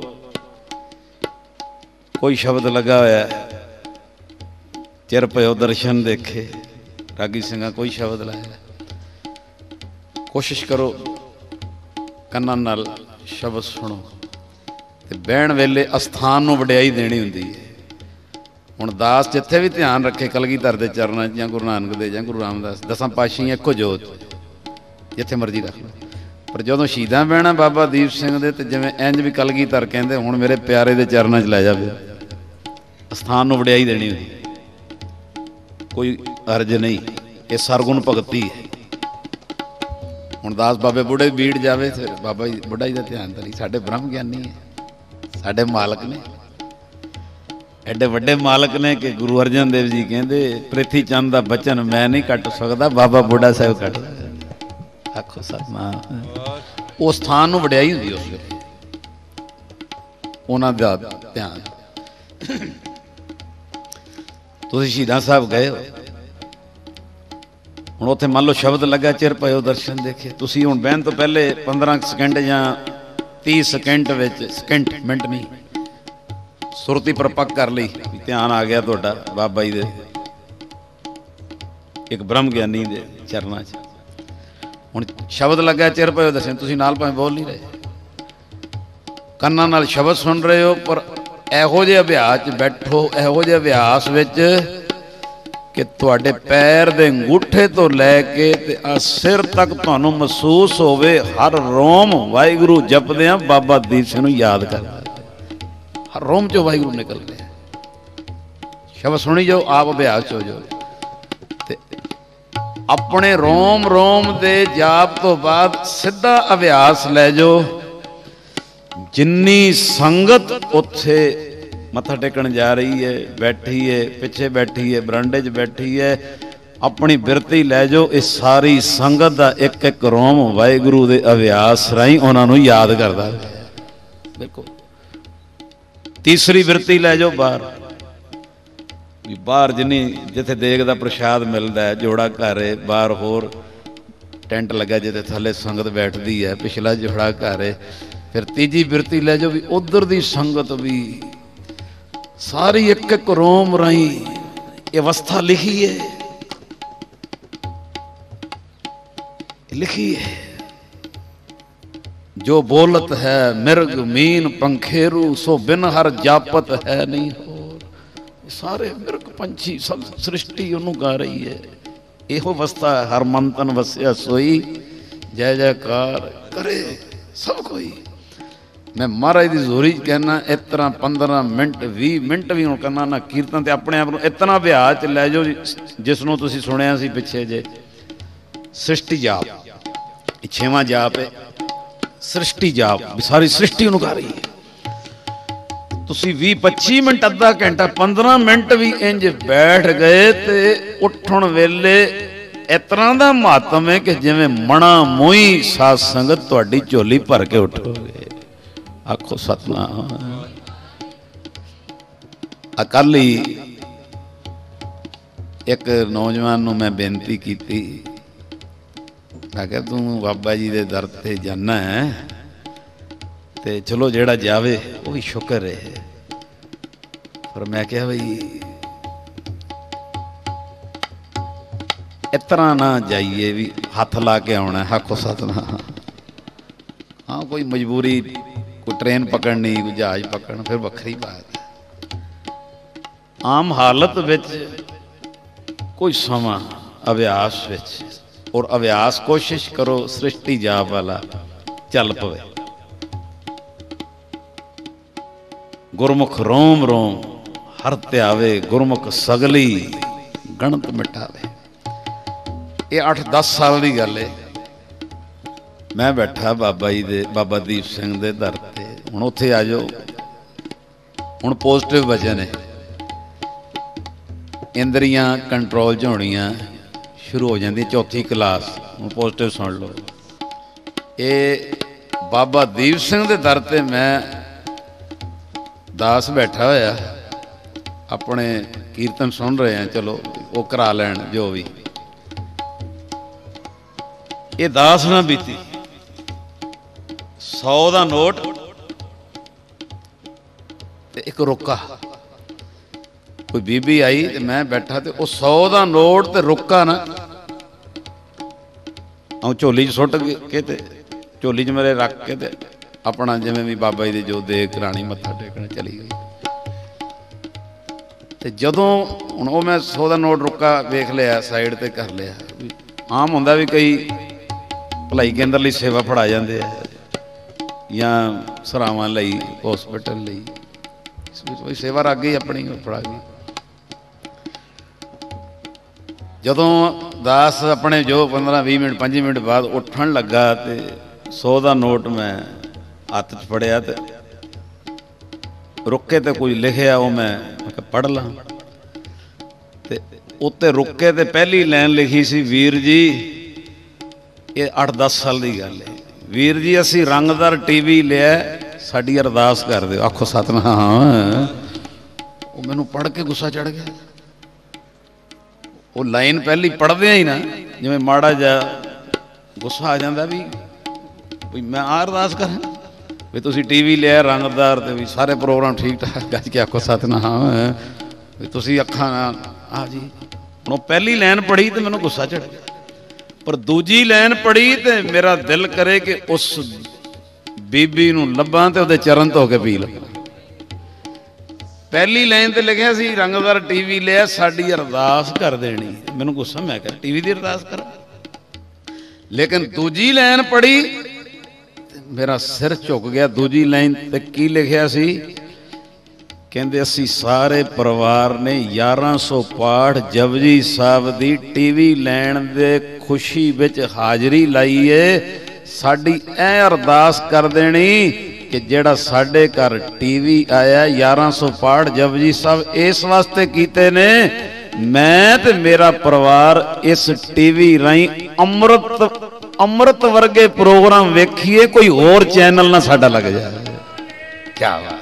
ਕੋਈ ਸ਼ਬਦ ਲੱਗਾ ਹੋਇਆ, ਚਿਰ ਪਿਓ ਦਰਸ਼ਨ ਦੇਖੇ, ਰਾਗੀ ਸਿੰਘਾਂ ਕੋਈ ਸ਼ਬਦ ਲਾਇਆ, ਕੋਸ਼ਿਸ਼ ਕਰੋ ਕੰਨਾਂ ਨਾਲ ਸ਼ਬਦ ਸੁਣੋ ਤੇ ਬਹਿਣ ਵੇਲੇ ਅਸਥਾਨ ਨੂੰ ਵਡਿਆਈ ਦੇਣੀ ਹੁੰਦੀ ਹੈ। ਹੁਣ ਦਾਸ ਜਿੱਥੇ ਵੀ ਧਿਆਨ ਰੱਖੇ ਕਲਗੀਧਰ ਦੇ ਚਰਨਾਂ 'ਚ ਜਾਂ ਗੁਰੂ ਨਾਨਕ ਦੇ ਜਾਂ ਗੁਰੂ ਰਾਮਦਾਸ, 10 ਪਾਤਸ਼ਾਹੀਆਂ ਇੱਕੋ ਜੋਤ, जिथे मर्जी रख लो। पर जो शहीदा बहना बाबा दीप सिंह दे ते जिवें इंज भी कलगीधर कहंदे हुण मेरे प्यारे दे चरनां च लै जावे, स्थान नूं वडियाई देनी हुंदी। कोई अर्ज नहीं, ये सरगुण भगती है। हुण दास बाबे बुढ़े बीड़ जावे फिर बाबा जी बुढ़ा जी का ध्यान धरी। साडे ब्रह्म ज्ञानी है, साडे मालक ने, एडे वड्डे मालक ने कि गुरु अर्जन देव जी कहते प्रिथी चंद का बचन मैं नहीं कट सकता, बाबा बुढ़ा साहब कट। आखो सतनाम। उस स्थान नूं वड्याई हुंदी उस वेले, उन्हां दा ध्यान। तुसीं शहीदां साहब गए हो, हुण उत्थे मान लो शब्द लगा चिर पयो दर्शन देखे। तुसीं हुण बहन तो पहले 15 सेकंड या 30 सेकंड विच, सेकंड मिनट नहीं, सुरती परपक कर ली, ध्यान आ गया तुहाडा बाबा जी दे एक ब्रह्म ज्ञानी दे चरनां च। हुण शब्द लगा चिर पयो दर्शन, तुसीं नाल भावें बोल नहीं रहे, कन्नां नाल शब्द सुन रहे हो, पर इहो जिहे अभ्यास बैठो, इहो जिहे अभ्यास विच कि तुहाडे पैर दे अंगूठे तो लैके ते सिर तक तुहानूं महसूस होवे हर रोम वाहिगुरू जपदिआं बाबा दीप सिंह नूं याद करदा। हर रोम चो वाहिगुरू निकल रहे, शब्द सुनी जाओ, आप अभ्यास हो जाओ ते अपने रोम रोम दे जाप तो बाद सीधा अभ्यास लै जाओ। जिन्नी संगत उत्थे मत्था टेकण जा रही है, बैठी है, पिछे बैठी है, बरांडे च बैठी है, अपनी बिरती लै जाओ। इस सारी संगत का एक एक रोम वाहिगुरू दे अभ्यास राही उन्हां नूं याद करदा। देखो तीसरी बिरती लै जाओ बाहर, बाहर जिन्नी जिथे देग दा प्रशाद मिलता है, जोड़ा घर है, बाहर होर टेंट लगा जिथे थले संगत बैठती है, पिछला जोड़ा घर है। फिर तीजी बिरती लै जाओ भी उधर दी संगत भी सारी एक एक रोम राही ये अवस्था लिखी है, लिखी है। जो बोलत है मिर्ग मीन पंखेरू, सो बिन हर जापत है नहीं हो। सारे मिर्ग पंछी सब सृष्टि उन्होंने गा रही है। यहो अवस्था है, हर मन तन वसिया सोई, जय जयकार करे सब कोई। मैं महाराज की जोरी कहना, इस तरह 15 मिनट 20 मिनट भी हूँ करना ना कीर्तन, ते अपने आप को इतना अभ्यास च लै जाओ जिसनों तुसीं सुनिया सी पिछे जे सृष्टि जाप, 6वां जाप है सृष्टि जाप, सारी सृष्टि उन्होंने गा रही है। तुसीं 20-25 मिनट, अद्धा घंटा, 15 मिनट भी इंज बैठ गए ते उठण वेले इतना दा महत्व है कि जिवें मणा मोही साध संगत तुहाडी झोली भर के उठोगे। आखो सतनाम। कल ही एक नौजवान नूं मैं बेनती की, मैं कहा तू बाबा जी दे दर ते जाना है ते चलो जेड़ा जावे वो भी शुक्र है। पर मैं कहा भाई इतना ना जाइए भी हथ ला के आना है। आखो सतनाम। हाँ कोई मजबूरी, कोई ट्रेन पकड़नी, कोई जहाज पकड़ना, फिर वखरी बात है। आम हालत विच कोई समा अभ्यास विच, और अभ्यास कोशिश करो सृष्टि जाप वाला चल पवे। गुरमुख रोम रोम हर त्यावे, गुरमुख सगली गणत मिटावे। ये 8-10 साल की गल है। मैं बैठा बाबा जी दे, बाबा दीप सिंह दे दर ते। हुण उत्थे आ जाओ, हुण पॉजिटिव वचन है, इंद्रियां कंट्रोल च होणियां शुरू हो जाती। 4थी क्लास हुण पॉजिटिव सुन लो। ये बाबा दीप सिंह दे दर ते मैं दास बैठा होया, अपने कीर्तन सुन रहे हैं, चलो वो करा लैन जो भी। ये दास ना बीती 100 का नोट ते एक रुका। कोई बीबी आई ते मैं बैठा ते वो 100 का नोट ते रुका ना झोली च सुट के ते झोली च मेरे रख के ते अपना जिवें भी बाबा जी दे जो देग करानी मत्था टेकने चली गई। ते जदों हुण वो मैं 100 का नोट रुका वेख लिया, साइड ते कर लिया। आम हुंदा भी कई भलाई केंद्र लई सेवा फड़ा जाते हैं या सरावां लई हॉस्पिटल लई, कोई सेवा रख गई अपनी फड़ा गई। ਜਦੋਂ ਦਾਸ ਆਪਣੇ ਜੋ 15-20 ਮਿੰਟ 5 ਮਿੰਟ ਬਾਅਦ ਉੱਠਣ ਲੱਗਾ ਤੇ 100 ਦਾ ਨੋਟ ਮੈਂ ਹੱਥ 'ਚ ਫੜਿਆ ਤੇ ਰੁੱਕੇ ਤੇ ਕੁਝ ਲਿਖਿਆ, ਉਹ ਮੈਂ ਕਿਹਾ ਪੜ੍ਹ ਲਾਂ। ਤੇ ਉੱਤੇ ਰੁੱਕੇ ਤੇ ਪਹਿਲੀ ਲਾਈਨ ਲਿਖੀ ਸੀ, ਵੀਰ ਜੀ, ਇਹ 8-10 ਸਾਲ ਦੀ ਗੱਲ ਹੈ, ਵੀਰ ਜੀ ਅਸੀਂ ਰੰਗਦਾਰ ਟੀਵੀ ਲਿਆ, ਸਾਡੀ ਅਰਦਾਸ ਕਰ ਦਿਓ। ਆਖੋ ਸਤਨਾਮ। ਉਹ ਮੈਨੂੰ ਪੜ੍ਹ ਕੇ ਗੁੱਸਾ ਚੜ੍ਹ ਗਿਆ। ਉਹ ਲਾਈਨ ਪਹਿਲੀ ਪੜ੍ਹਦਿਆਂ ਹੀ ਨਾ ਜਿਵੇਂ ਮਾੜਾ ਜਿਹਾ ਗੁੱਸਾ ਆ ਜਾਂਦਾ ਵੀ ਮੈਂ ਆ ਅਰਦਾਸ ਕਰਾਂ ਵੀ ਤੁਸੀਂ ਟੀਵੀ ਲਿਆ ਰੰਗਦਾਰ ਤੇ ਵੀ ਸਾਰੇ ਪ੍ਰੋਗਰਾਮ ਠੀਕ ਠਾਕ ਗੱਜ ਕੇ ਆਖੋ ਸਤਨਾਮ ਵੀ ਤੁਸੀਂ ਅੱਖਾਂ ਨਾਲ ਆ ਜੀ। ਹੁਣ ਉਹ ਪਹਿਲੀ ਲਾਈਨ ਪੜ੍ਹੀ ਤੇ ਮੈਨੂੰ ਗੁੱਸਾ ਚੜ੍ਹ ਗਿਆ, ਪਰ ਦੂਜੀ ਲਾਈਨ ਪੜ੍ਹੀ ਤੇ ਮੇਰਾ ਦਿਲ ਕਰੇ ਕਿ ਉਸ ਬੀਬੀ ਨੂੰ ਲੱਭਾਂ ਤੇ ਉਹਦੇ ਚਰਨ ਧੋ ਕੇ ਪੀ ਲਵਾਂ। ਪਹਿਲੀ ਲਾਈਨ ਤੇ ਲਿਖਿਆ ਸੀ ਰੰਗਦਾਰ ਟੀਵੀ ਲਿਆ, ਸਾਡੀ ਅਰਦਾਸ ਕਰ ਦੇਣੀ। ਮੈਨੂੰ ਗੁੱਸਾ, ਮੈਂ ਕਿਹਾ ਟੀਵੀ ਦੀ ਅਰਦਾਸ ਕਰਾਂ। ਲੇਕਿਨ ਦੂਜੀ ਲਾਈਨ ਪੜ੍ਹੀ ਮੇਰਾ ਸਿਰ ਝੁਕ ਗਿਆ। ਦੂਜੀ ਲਾਈਨ ਤੇ ਕੀ ਲਿਖਿਆ ਸੀ? ਕਹਿੰਦੇ ਅਸੀਂ ਸਾਰੇ ਪਰਿਵਾਰ ਨੇ 1100 ਪਾਠ ਜਪਜੀ ਸਾਹਿਬ ਦੀ ਟੀਵੀ ਲੈਣ ਦੇ ਖੁਸ਼ੀ ਵਿੱਚ ਹਾਜ਼ਰੀ ਲਾਈ ਏ। ਸਾਡੀ ਇਹ ਅਰਦਾਸ ਕਰ ਦੇਣੀ ਕਿ ਜਿਹੜਾ ਸਾਡੇ ਘਰ ਟੀਵੀ ਆਇਆ 1100 ਪਾਠ ਜਪਜੀ ਸਾਹਿਬ ਇਸ ਵਾਸਤੇ ਕੀਤੇ ਨੇ, ਮੈਂ ਤੇ ਮੇਰਾ ਪਰਿਵਾਰ ਇਸ ਟੀਵੀ ਰਾਹੀਂ ਅੰਮ੍ਰਿਤ ਵਰਗੇ ਪ੍ਰੋਗਰਾਮ ਵੇਖੀਏ, ਕੋਈ ਹੋਰ ਚੈਨਲ ਨਾ ਸਾਡਾ ਲੱਗ ਜਾਵੇ। ਕੀ ਬਾਤ।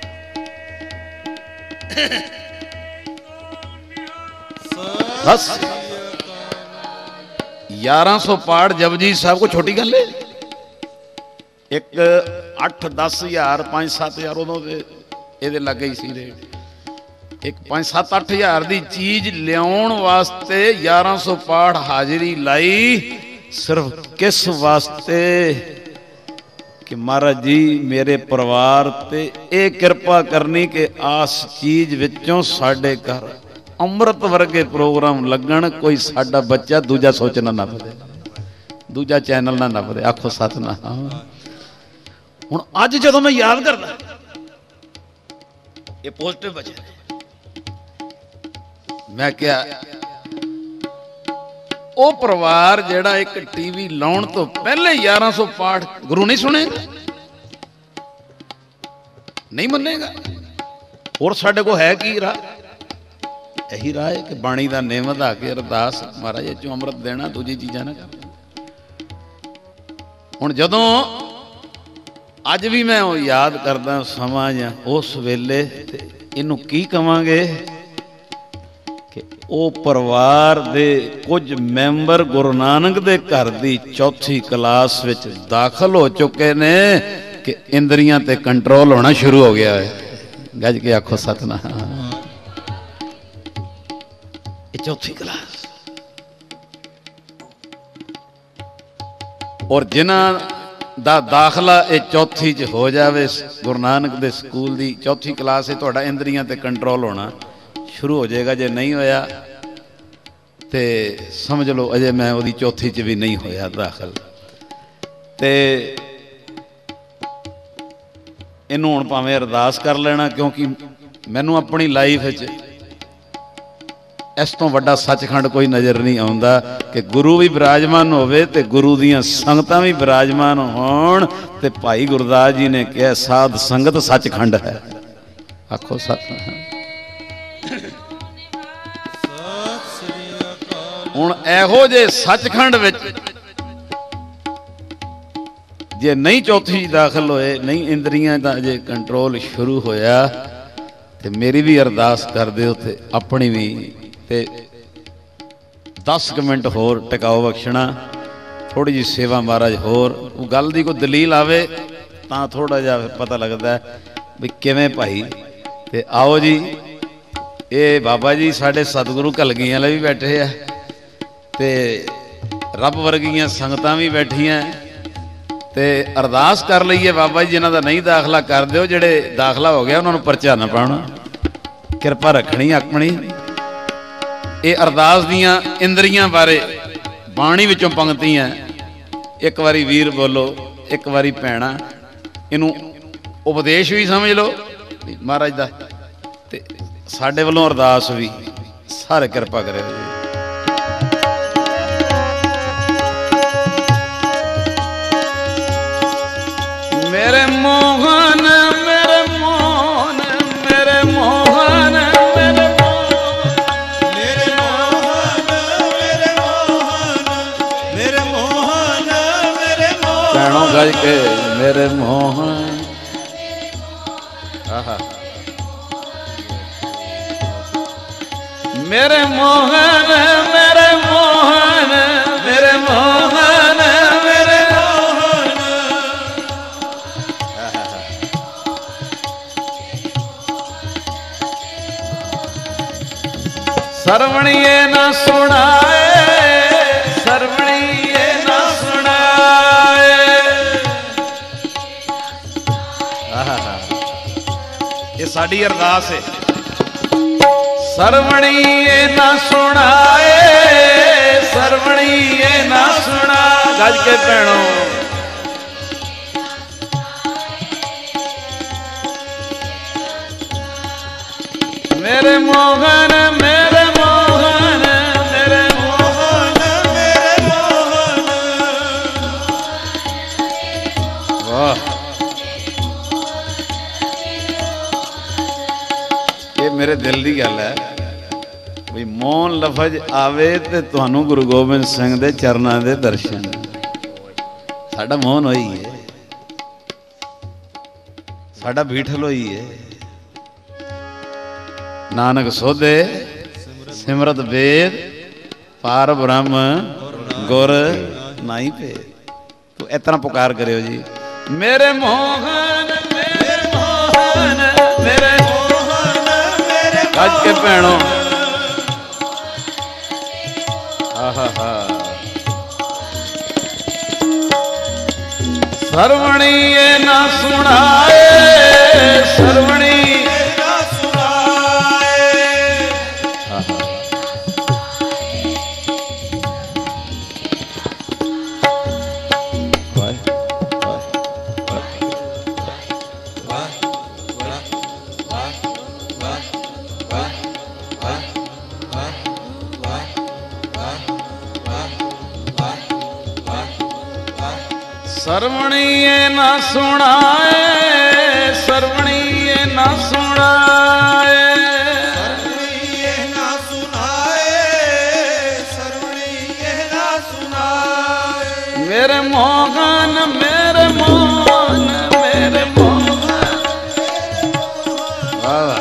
1100 ਪਾਠ ਜਪਜੀ ਸਾਹਿਬ ਕੋਈ ਛੋਟੀ ਗੱਲ ਹੈ? ਇੱਕ 8-10 ਹਜ਼ਾਰ 5-7 ਹਜ਼ਾਰ ਉਦੋਂ ਦੇ ਇਹਦੇ ਲੱਗੇ ਹੀ ਸੀ ਰੇਟ। ਇੱਕ 5-7-8 ਹਜ਼ਾਰ ਦੀ ਚੀਜ਼ ਲਿਆਉਣ ਵਾਸਤੇ 1100 ਪਾਠ ਹਾਜ਼ਰੀ ਲਾਈ, ਸਿਰਫ ਕਿਸ ਵਾਸਤੇ ਕਿ ਮਹਾਰਾਜ ਜੀ ਮੇਰੇ ਪਰਿਵਾਰ ਤੇ ਇਹ ਕਿਰਪਾ ਕਰਨੀ ਕਿ ਆਸ ਚੀਜ਼ ਵਿੱਚੋਂ ਸਾਡੇ ਘਰ ਅੰਮ੍ਰਿਤ ਵਰਗੇ ਪ੍ਰੋਗਰਾਮ ਲੱਗਣ, ਕੋਈ ਸਾਡਾ ਬੱਚਾ ਦੂਜਾ ਸੋਚਣਾ ਨਾ ਪਵੇ, ਦੂਜਾ ਚੈਨਲ ਨਾ ਨੱਪਦੇ। ਆਖੋ ਸਤਨਾਮ। ਹੁਣ ਅੱਜ ਜਦੋਂ ਮੈਂ ਯਾਦ ਕਰਦਾ ਇਹ ਪੋਜ਼ਿਟਿਵ ਬਚੇ, ਮੈਂ ਕਿਹਾ ਉਹ ਪਰਿਵਾਰ ਜਿਹੜਾ ਇੱਕ ਟੀਵੀ ਲਾਉਣ ਤੋਂ ਪਹਿਲੇ 1100 ਪਾਠ ਗੁਰੂ ਨਹੀਂ ਸੁਣੇਗਾ, ਨਹੀਂ ਮੰਨੇਗਾ। ਹੋਰ ਸਾਡੇ ਕੋਲ ਹੈ ਕੀ ਰਾਹ? ਇਹੀ ਰਾਹ ਹੈ ਕਿ ਬਾਣੀ ਦਾ ਨੇਮ ਵਧਾ ਕੇ ਅਰਦਾਸ, ਮਹਾਰਾਜ ਇਹ ਚੋਂ ਅੰਮ੍ਰਿਤ ਦੇਣਾ, ਦੂਜੀ ਚੀਜ਼ਾਂ ਨਾ ਕਰ। ਹੁਣ ਜਦੋਂ ਅੱਜ ਵੀ ਮੈਂ ਉਹ ਯਾਦ ਕਰਦਾ ਸਮਾਂ ਜਾਂ ਉਸ ਵੇਲੇ, ਤੇ ਇਹਨੂੰ ਕੀ ਕਵਾਂਗੇ ਕਿ ਉਹ ਪਰਿਵਾਰ ਦੇ ਕੁਝ ਮੈਂਬਰ ਗੁਰੂ ਨਾਨਕ ਦੇ ਘਰ ਦੀ ਚੌਥੀ ਕਲਾਸ ਵਿੱਚ ਦਾਖਲ ਹੋ ਚੁੱਕੇ ਨੇ ਕਿ ਇੰਦਰੀਆਂ ਤੇ ਕੰਟਰੋਲ ਹੋਣਾ ਸ਼ੁਰੂ ਹੋ ਗਿਆ ਹੈ। ਗੱਜ ਕੇ ਆਖੋ ਸਤਨਾਮ। ਇਹ ਚੌਥੀ ਕਲਾਸ, ਔਰ ਜਿਨ੍ਹਾਂ ਦਾ ਦਾਖਲਾ ਇਹ ਚੌਥੀ 'ਚ ਹੋ ਜਾਵੇ, ਗੁਰੂ ਨਾਨਕ ਦੇ ਸਕੂਲ ਦੀ ਚੌਥੀ ਕਲਾਸ 'ਚ ਤੁਹਾਡਾ ਇੰਦਰੀਆਂ ਤੇ ਕੰਟਰੋਲ ਹੋਣਾ ਸ਼ੁਰੂ ਹੋ ਜਾਏਗਾ। ਜੇ ਨਹੀਂ ਹੋਇਆ ਤੇ ਸਮਝ ਲਓ ਅਜੇ ਮੈਂ ਉਹਦੀ ਚੌਥੀ 'ਚ ਵੀ ਨਹੀਂ ਹੋਇਆ ਦਾਖਲ। ਤੇ ਇਹਨੂੰ ਹੁਣ ਭਾਵੇਂ ਅਰਦਾਸ ਕਰ ਲੈਣਾ, ਕਿਉਂਕਿ ਮੈਨੂੰ ਆਪਣੀ ਲਾਈਫ ਵਿੱਚ ਇਸ ਤੋਂ ਵੱਡਾ ਸੱਚਖੰਡ ਕੋਈ ਨਜ਼ਰ ਨਹੀਂ ਆਉਂਦਾ ਕਿ ਗੁਰੂ ਵੀ ਬਿਰਾਜਮਾਨ ਹੋਵੇ ਤੇ ਗੁਰੂ ਦੀਆਂ ਸੰਗਤਾਂ ਵੀ ਬਿਰਾਜਮਾਨ ਹੋਣ। ਤੇ ਭਾਈ ਗੁਰਦਾਸ ਜੀ ਨੇ ਕਿਹਾ ਸਾਧ ਸੰਗਤ ਸੱਚਖੰਡ ਹੈ। ਆਖੋ ਸਤਿ। ਹੁਣ ਇਹੋ ਜਿਹੇ ਸੱਚਖੰਡ ਵਿੱਚ ਜੇ ਨਹੀਂ ਚੌਥੀ ਦਾਖਲ ਹੋਏ, ਨਹੀਂ ਇੰਦਰੀਆਂ ਦਾ ਜੇ ਕੰਟਰੋਲ ਸ਼ੁਰੂ ਹੋਇਆ, ਤੇ ਮੇਰੀ ਵੀ ਅਰਦਾਸ ਕਰ ਦਿਓ ਤੇ ਆਪਣੀ ਵੀ, ਤੇ 10 ਮਿੰਟ ਹੋਰ ਟਿਕਾਓ ਬਖਸ਼ਣਾ, ਥੋੜੀ ਜਿਹੀ ਸੇਵਾ ਮਹਾਰਾਜ ਹੋਰ। ਉਹ ਗੱਲ ਦੀ ਕੋਈ ਦਲੀਲ ਆਵੇ ਤਾਂ ਥੋੜਾ ਜਿਹਾ ਪਤਾ ਲੱਗਦਾ ਵੀ ਕਿਵੇਂ ਭਾਈ। ਤੇ ਆਓ ਜੀ, ਇਹ ਬਾਬਾ ਜੀ ਸਾਡੇ ਸਤਿਗੁਰੂ ਕਲਗੀਆਂ ਵਾਲੇ ਵੀ ਬੈਠੇ ਆ, ਤੇ ਰੱਬ ਵਰਗੀਆਂ ਸੰਗਤਾਂ ਵੀ ਬੈਠੀਆਂ, ਤੇ ਅਰਦਾਸ ਕਰ ਲਈਏ ਬਾਬਾ ਜੀ ਜਿਨ੍ਹਾਂ ਦਾ ਨਹੀਂ ਦਾਖਲਾ ਕਰ ਦਿਓ, ਜਿਹੜੇ ਦਾਖਲਾ ਹੋ ਗਿਆ ਉਹਨਾਂ ਨੂੰ ਪਰਚਾ ਨਾ ਪਾਉਣਾ, ਕਿਰਪਾ ਰੱਖਣੀ ਆਪਣੀ। ਇਹ ਅਰਦਾਸ ਦੀਆਂ ਇੰਦਰੀਆਂ ਬਾਰੇ ਬਾਣੀ ਵਿੱਚੋਂ ਪੰਕਤੀਆਂ, ਇੱਕ ਵਾਰੀ ਵੀਰ ਬੋਲੋ, ਇੱਕ ਵਾਰੀ ਭੈਣਾ, ਇਹਨੂੰ ਉਪਦੇਸ਼ ਵੀ ਸਮਝ ਲਓ ਮਹਾਰਾਜ ਦਾ, ਤੇ ਸਾਡੇ ਵੱਲੋਂ ਅਰਦਾਸ ਵੀ। ਸਾਰੇ ਕਿਰਪਾ ਕਰਿਓ ਜੀ। मोहन मेरे मोहन मेरे मोहन मेरे मेरे मोहन मेरे मोहन मेरे मोहन मेरे मोहन भैनों गज के मेरे मोहन। आहा मेरे मोहन मेरे मोहन मेरे मोहन मेरे मोहन। सरवणिए ना सुनाए सरवणिए ना सुनाए। ये साड़ी अरदास है। सरवणिए ना सुनाए सरवणिए ना सुना। गज के भैनों मेरे मोहन मेरे मोहन मेरे मोहन मेरे मोहन। वाह ये मेरे दिल की गल है भी मोहन लफज आवे ते तुहानू गुरु गोबिंद सिंह दे चरनां दे दर्शन। साडा मोहन होई है साडा बीठल होई है। नानक सोधे सिमरत वेद पार ब्रह्म गुर नाई पे। तो इतना पुकार करियो जी मेरे मोहन मेरे मोहन मेरे मोहन मेरे गज के भैनों। सरवणिए ना सुनाए सरवणी ना सुनाए। सरवणिए ना सुनाए सरवणिए ना सुनाए। सरवणिए ना सुनाए सरवणिए ना सुनाए। मेरे मोहन मेरे मोहन मेरे मोहन। वाह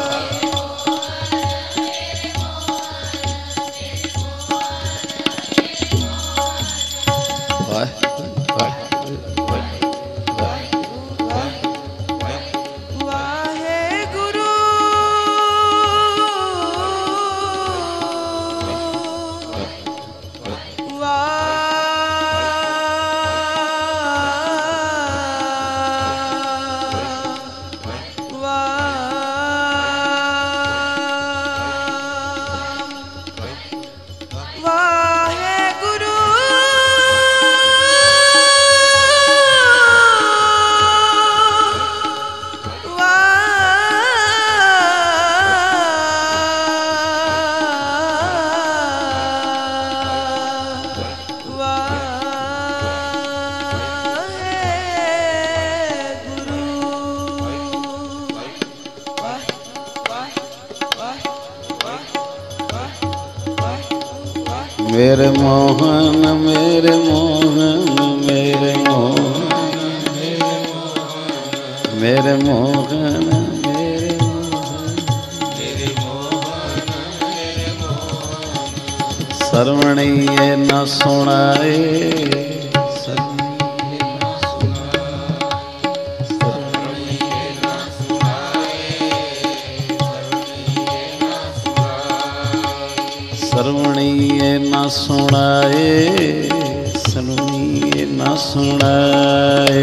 मेरे मोहन मेरे मोहन मेरे मोहन मेरे मोहन मेरे मोहन। सरवणिए न सुनाए सरवणिए न सुनाए सरवणिए न सुनाए।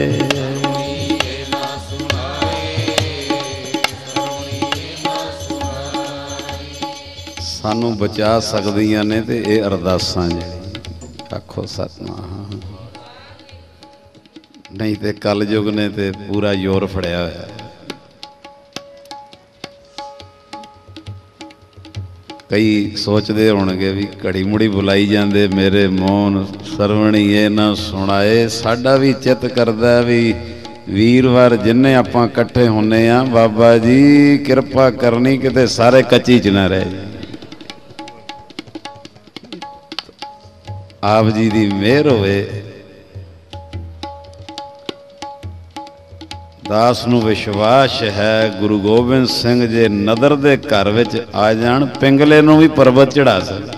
सानू बचा सकदियां ने ते ये अरदासां जी आखो सतनाम। नहीं ते कल युग ने ते पूरा जोर फड़िया होया। कई सोचते होणगे भी घड़ी मुड़ी बुलाई जाते मेरे मौन सरवणिए ना सुनाए। साडा भी चित करदा भी वीरवार जिन्ने आपां इकट्ठे होने आ बाबा जी किरपा करनी किते सारे कच्ची च ना रह जाए। आप जी दी मेहर होवे। दास नूं विश्वास है गुरु गोबिंद सिंह जे नदर दे घर विच आ जाण पिंगले नूं भी पर्वत चढ़ा सकदा।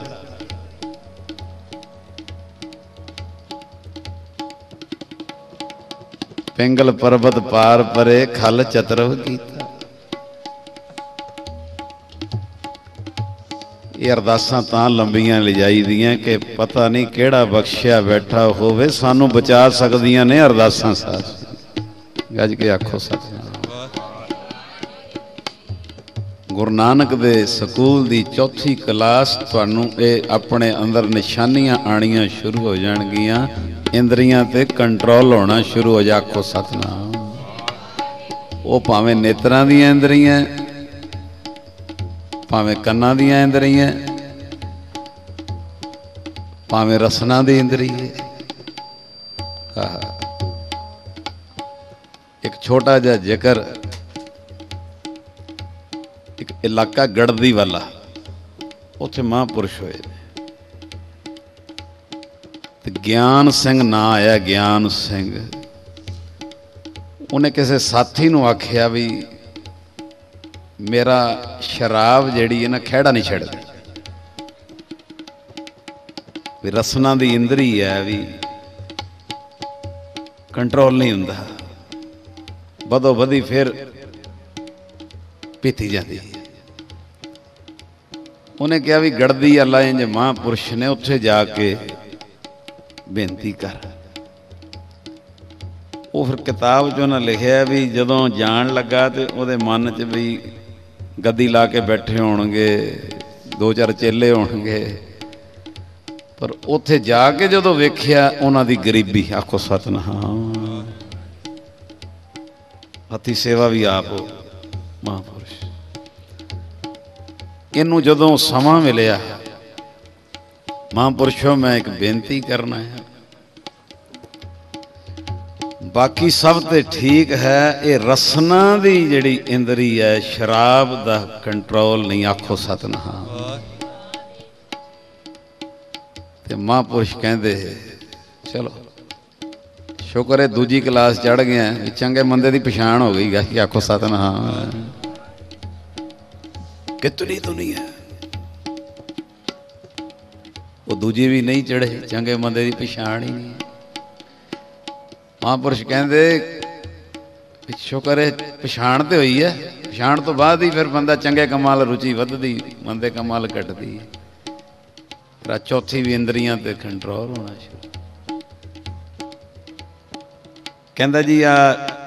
पिंगल पर्वत पार परे खल चतरव कीता। ये अरदासां तां लंबियां लिजाई दियां कि पता नहीं केड़ा बख्शिया बैठा होवे सानू बचा सकदियां ने अरदासां साथ। गज के आखो सतनाम। गुरु नानक दे स्कूल दी चौथी क्लास तुहानू ये अपने अंदर निशानियां आनियां शुरू हो जाणगियां। इंद्रियां ते कंट्रोल होना शुरू हो जा। आखो सतनाम। वो भावें नेत्रां दियां इंद्रियां भावें कन्नां दियां इंद्रियां भावें रसना दी इंद्री है। एक छोटा जा जिक्र एक इलाका गढ़दी वाला उत्थे महापुरुष होए ज्ञान सिंह ना आया। ज्ञान सिंह उन्हें किसी साथी नूं आखिया भी मेरा शराब जिहड़ी है ना खैड़ा नहीं छड्डदी भी रसना दी इंद्री है भी कंट्रोल नहीं हुंदा बदो बदी फिर पीती जाती है। उन्हें कहा भी गढ़दी वाला इंज महापुरुष ने उत्थे जाके बेनती कर। वो फिर किताब च उन्हें लिखिया भी जदों जान लगा तो वो मन च भी गद्दी ला के बैठे होणगे दो चार चेले होणगे पर उत्थे जाके जदों वेखिया उन्हां दी गरीबी। आखो सतनाम। हथी सेवा भी आप महापुरुष। इनू जदों समा मिलिया महापुरुषों मैं एक बेनती करना है बाकी सब तो ठीक है ये रसना दी जिहड़ी इंद्री है शराब दा कंट्रोल नहीं। आखो सतनाम। ते महापुरुष कहते चलो शुक्र है दूजी क्लास चढ़ गया चंगे मंदे की पछाण हो गई कि आखो सतनाम। कितनी दुनिया वो दूजी भी नहीं चढ़े चंगे मंदे की पछाण ही नहीं। महापुरुष कहते शुक्र है पछाण तो हुई है पछाण तो बाद ही फिर बंदा चंगे कमाल रुचि वधदी मंदे कमाल घटदी। फिर चौथी भी इंद्रियां ते कंट्रोल होना शुरू। कहंदा जी आ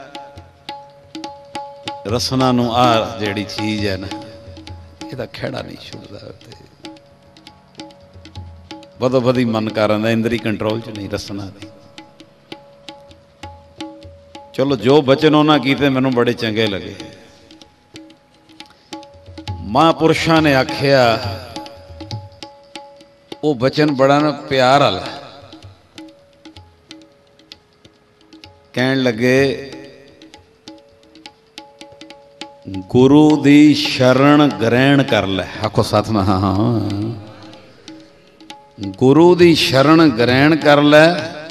रसना नूं आ जिहड़ी चीज है ना इहदा खैड़ा नहीं छुड़दा बदो बदी मन करन दा इंद्री कंट्रोल च नहीं रसना दी। चलो जो बचन उन्होंने कीते मैनू बड़े चंगे लगे। महापुरुषों ने आख्या वो बचन बड़ा ना प्यार वाला। कहन लगे गुरु दी शरण ग्रहण कर ले। आखो सतनाम। गुरु दी शरण ग्रहण कर ले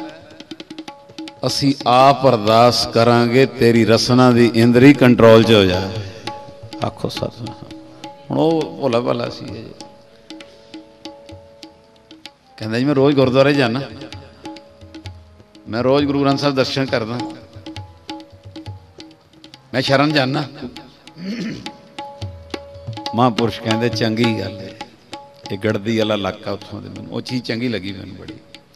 असी आप अरदास करांगे तेरी रसना दी इंद्री कंट्रोल च हो जाए। आखो सतनाम। हुण वो भोला भाला सी कहंदा जी मैं रोज गुरुद्वारे जाना मैं रोज गुरु ग्रंथ साहब दर्शन करदा मैं शरण जाना। महापुरुष कहंदे चंगी गल है ये गढ़दी वाला इलाका उत्थों दे मैनूं वो चीज़ चंगी लगी मैनूं बड़ी।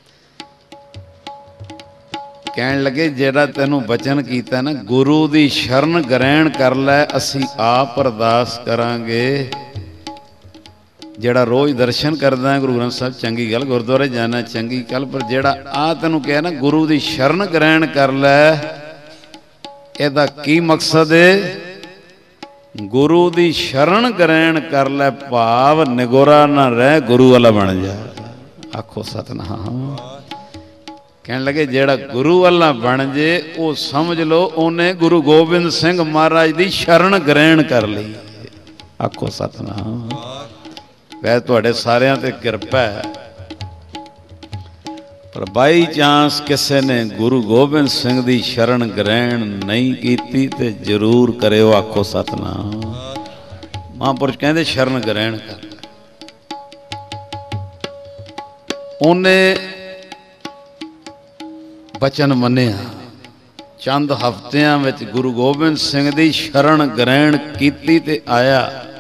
कहन लगे जेड़ा तेनू बचन कीता ना गुरु दी शरण ग्रहण कर लै असी आप अरदास करांगे। जेड़ा रोज दर्शन करदा गुरु ग्रंथ साहब चंगी गल गुरुद्वारे जाना चंगी गल पर जेड़ा आ तेनू कहा ना गुरु दी शरण ग्रहण कर लै एदा की मकसद है। गुरु दी शरण ग्रहण कर लै भाव निगोरा ना रह गुरु वाला बन जा। आखो सतनाम। कहने लगे जेड़ा गुरु वाला बन जे वो समझ लो उन्हें गुरु गोबिंद सिंह महाराज की शरण ग्रहण कर ली। आखो सतनाम। वै तुहाडे सारियां ते किरपा है, पर बाई चांस किसी ने गुरु गोबिंद सिंह की शरण ग्रहण नहीं की तो जरूर करो। आखो सतनाम। महापुरुष कहते शरण ग्रहण कर। उन्हें बचन मनिया, चंद हफ्तियां विच गुरु गोबिंद सिंह की शरण ग्रहण की ते आया।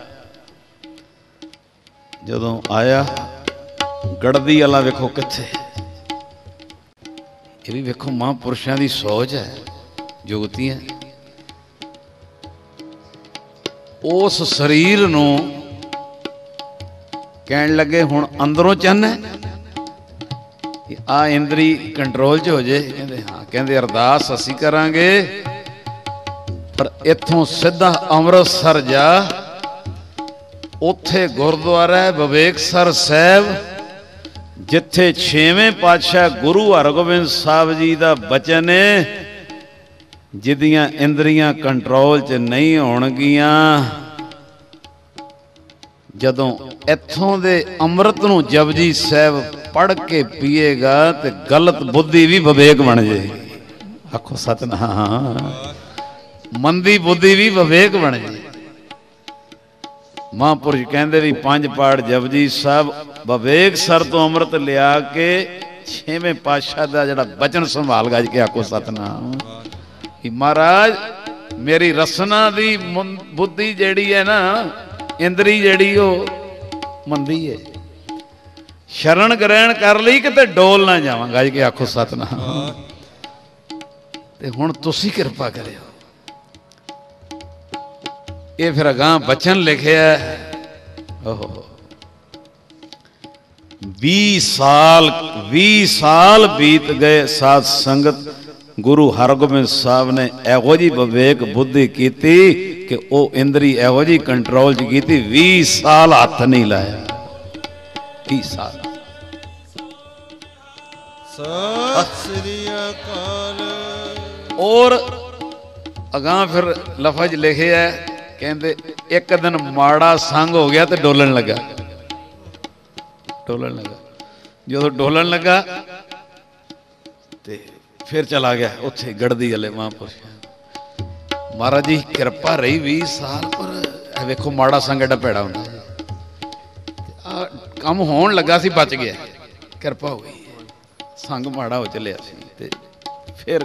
जदों आया गड़दी वाला वेखो किथे, ये भी वेखो महापुरुषों की सोच है, जुगतियां। उस शरीर नूं कहण लगे हुण अंदरों चाहना आ इंद्री कंट्रोल च हो जाए। कहते हाँ, कहते अरदास असी करांगे, पर इत्थों सीधा अमृतसर जा, उत्थे गुरुद्वारा है विवेकसर साहब, जिथे 6वें पातशाह गुरु हरगोबिंद साहब जी का बचन है, जिदियां इंद्रियां कंट्रोल च नहीं होणगियां, जदों इत्थों दे अमृत नूं जपजी साहब पढ़ के पीएगा तो गलत बुद्धि भी विवेक बन जाएगी। आखो सतनाम। मंदी बुद्धि भी विवेक बन जाए। महापुरुष कहते भी 5 पाठ जपजी साहब विवेक सर तो अमृत लिया के 6वें पातशाह का जड़ा बचन संभाल गज के आखो सतनाम। महाराज मेरी रसना दी बुद्धि जेड़ी है ना, इंद्री जेड़ी हो मंदी है, शरण ग्रहण कर ली कि डोल ना जावांगा जी के आखो सतनाम। ते हुण तुसी कृपा करियो। ये फिर अगां बचन लिखे है, 20 साल बीत गए साध संगत। गुरु हरगोबिंद साहब ने एहो जी विवेक बुद्धि की कि वो इंद्री एहो जी कंट्रोल च की, 20 साल हाथ नहीं लाया। 20 साल। सत श्री अकाल। और अगां फिर लफज लिखे है, कहते एक दिन माड़ा संग हो गया तो डोलन लगा। जो डोलन लगा ते फिर चला गया उत्थे गड़दी वाले महापुरुष। महाराज जी कृपा रही 20 साल, पर वेखो माड़ा संग एडा भैड़ा होंदा। काम होण लगा सी, बच गया, कृपा हो गई, संग माड़ा हो चलिया सी। ते फिर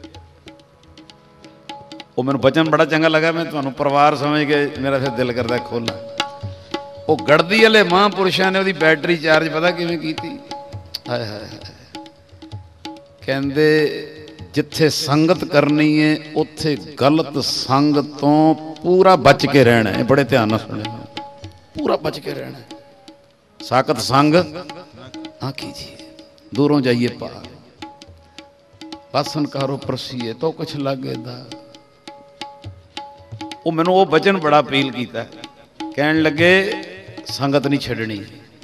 वो मैनू बचन बड़ा चंगा लगा, मैं तुहानू परिवार समझ के मेरा फिर दिल करता खोलना। वो गड़दी वाले महापुरुषों ने वो बैटरी चार्ज पता किवें कीती? हाय हाय हाय। कहंदे जिथे संगत करनी है उत्थे गलत संग तो पूरा बच के रहना है। बड़े ध्यान नाल सुने, पूरा बच के रहना है। साकत संग ना कीजिए, दूरों जाइए पार, वासन कारो प्रसीए तो कुछ लागे दा। वो मैनू वो बचन बड़ा अपील किया। कहन लगे संगत नहीं छड़नी,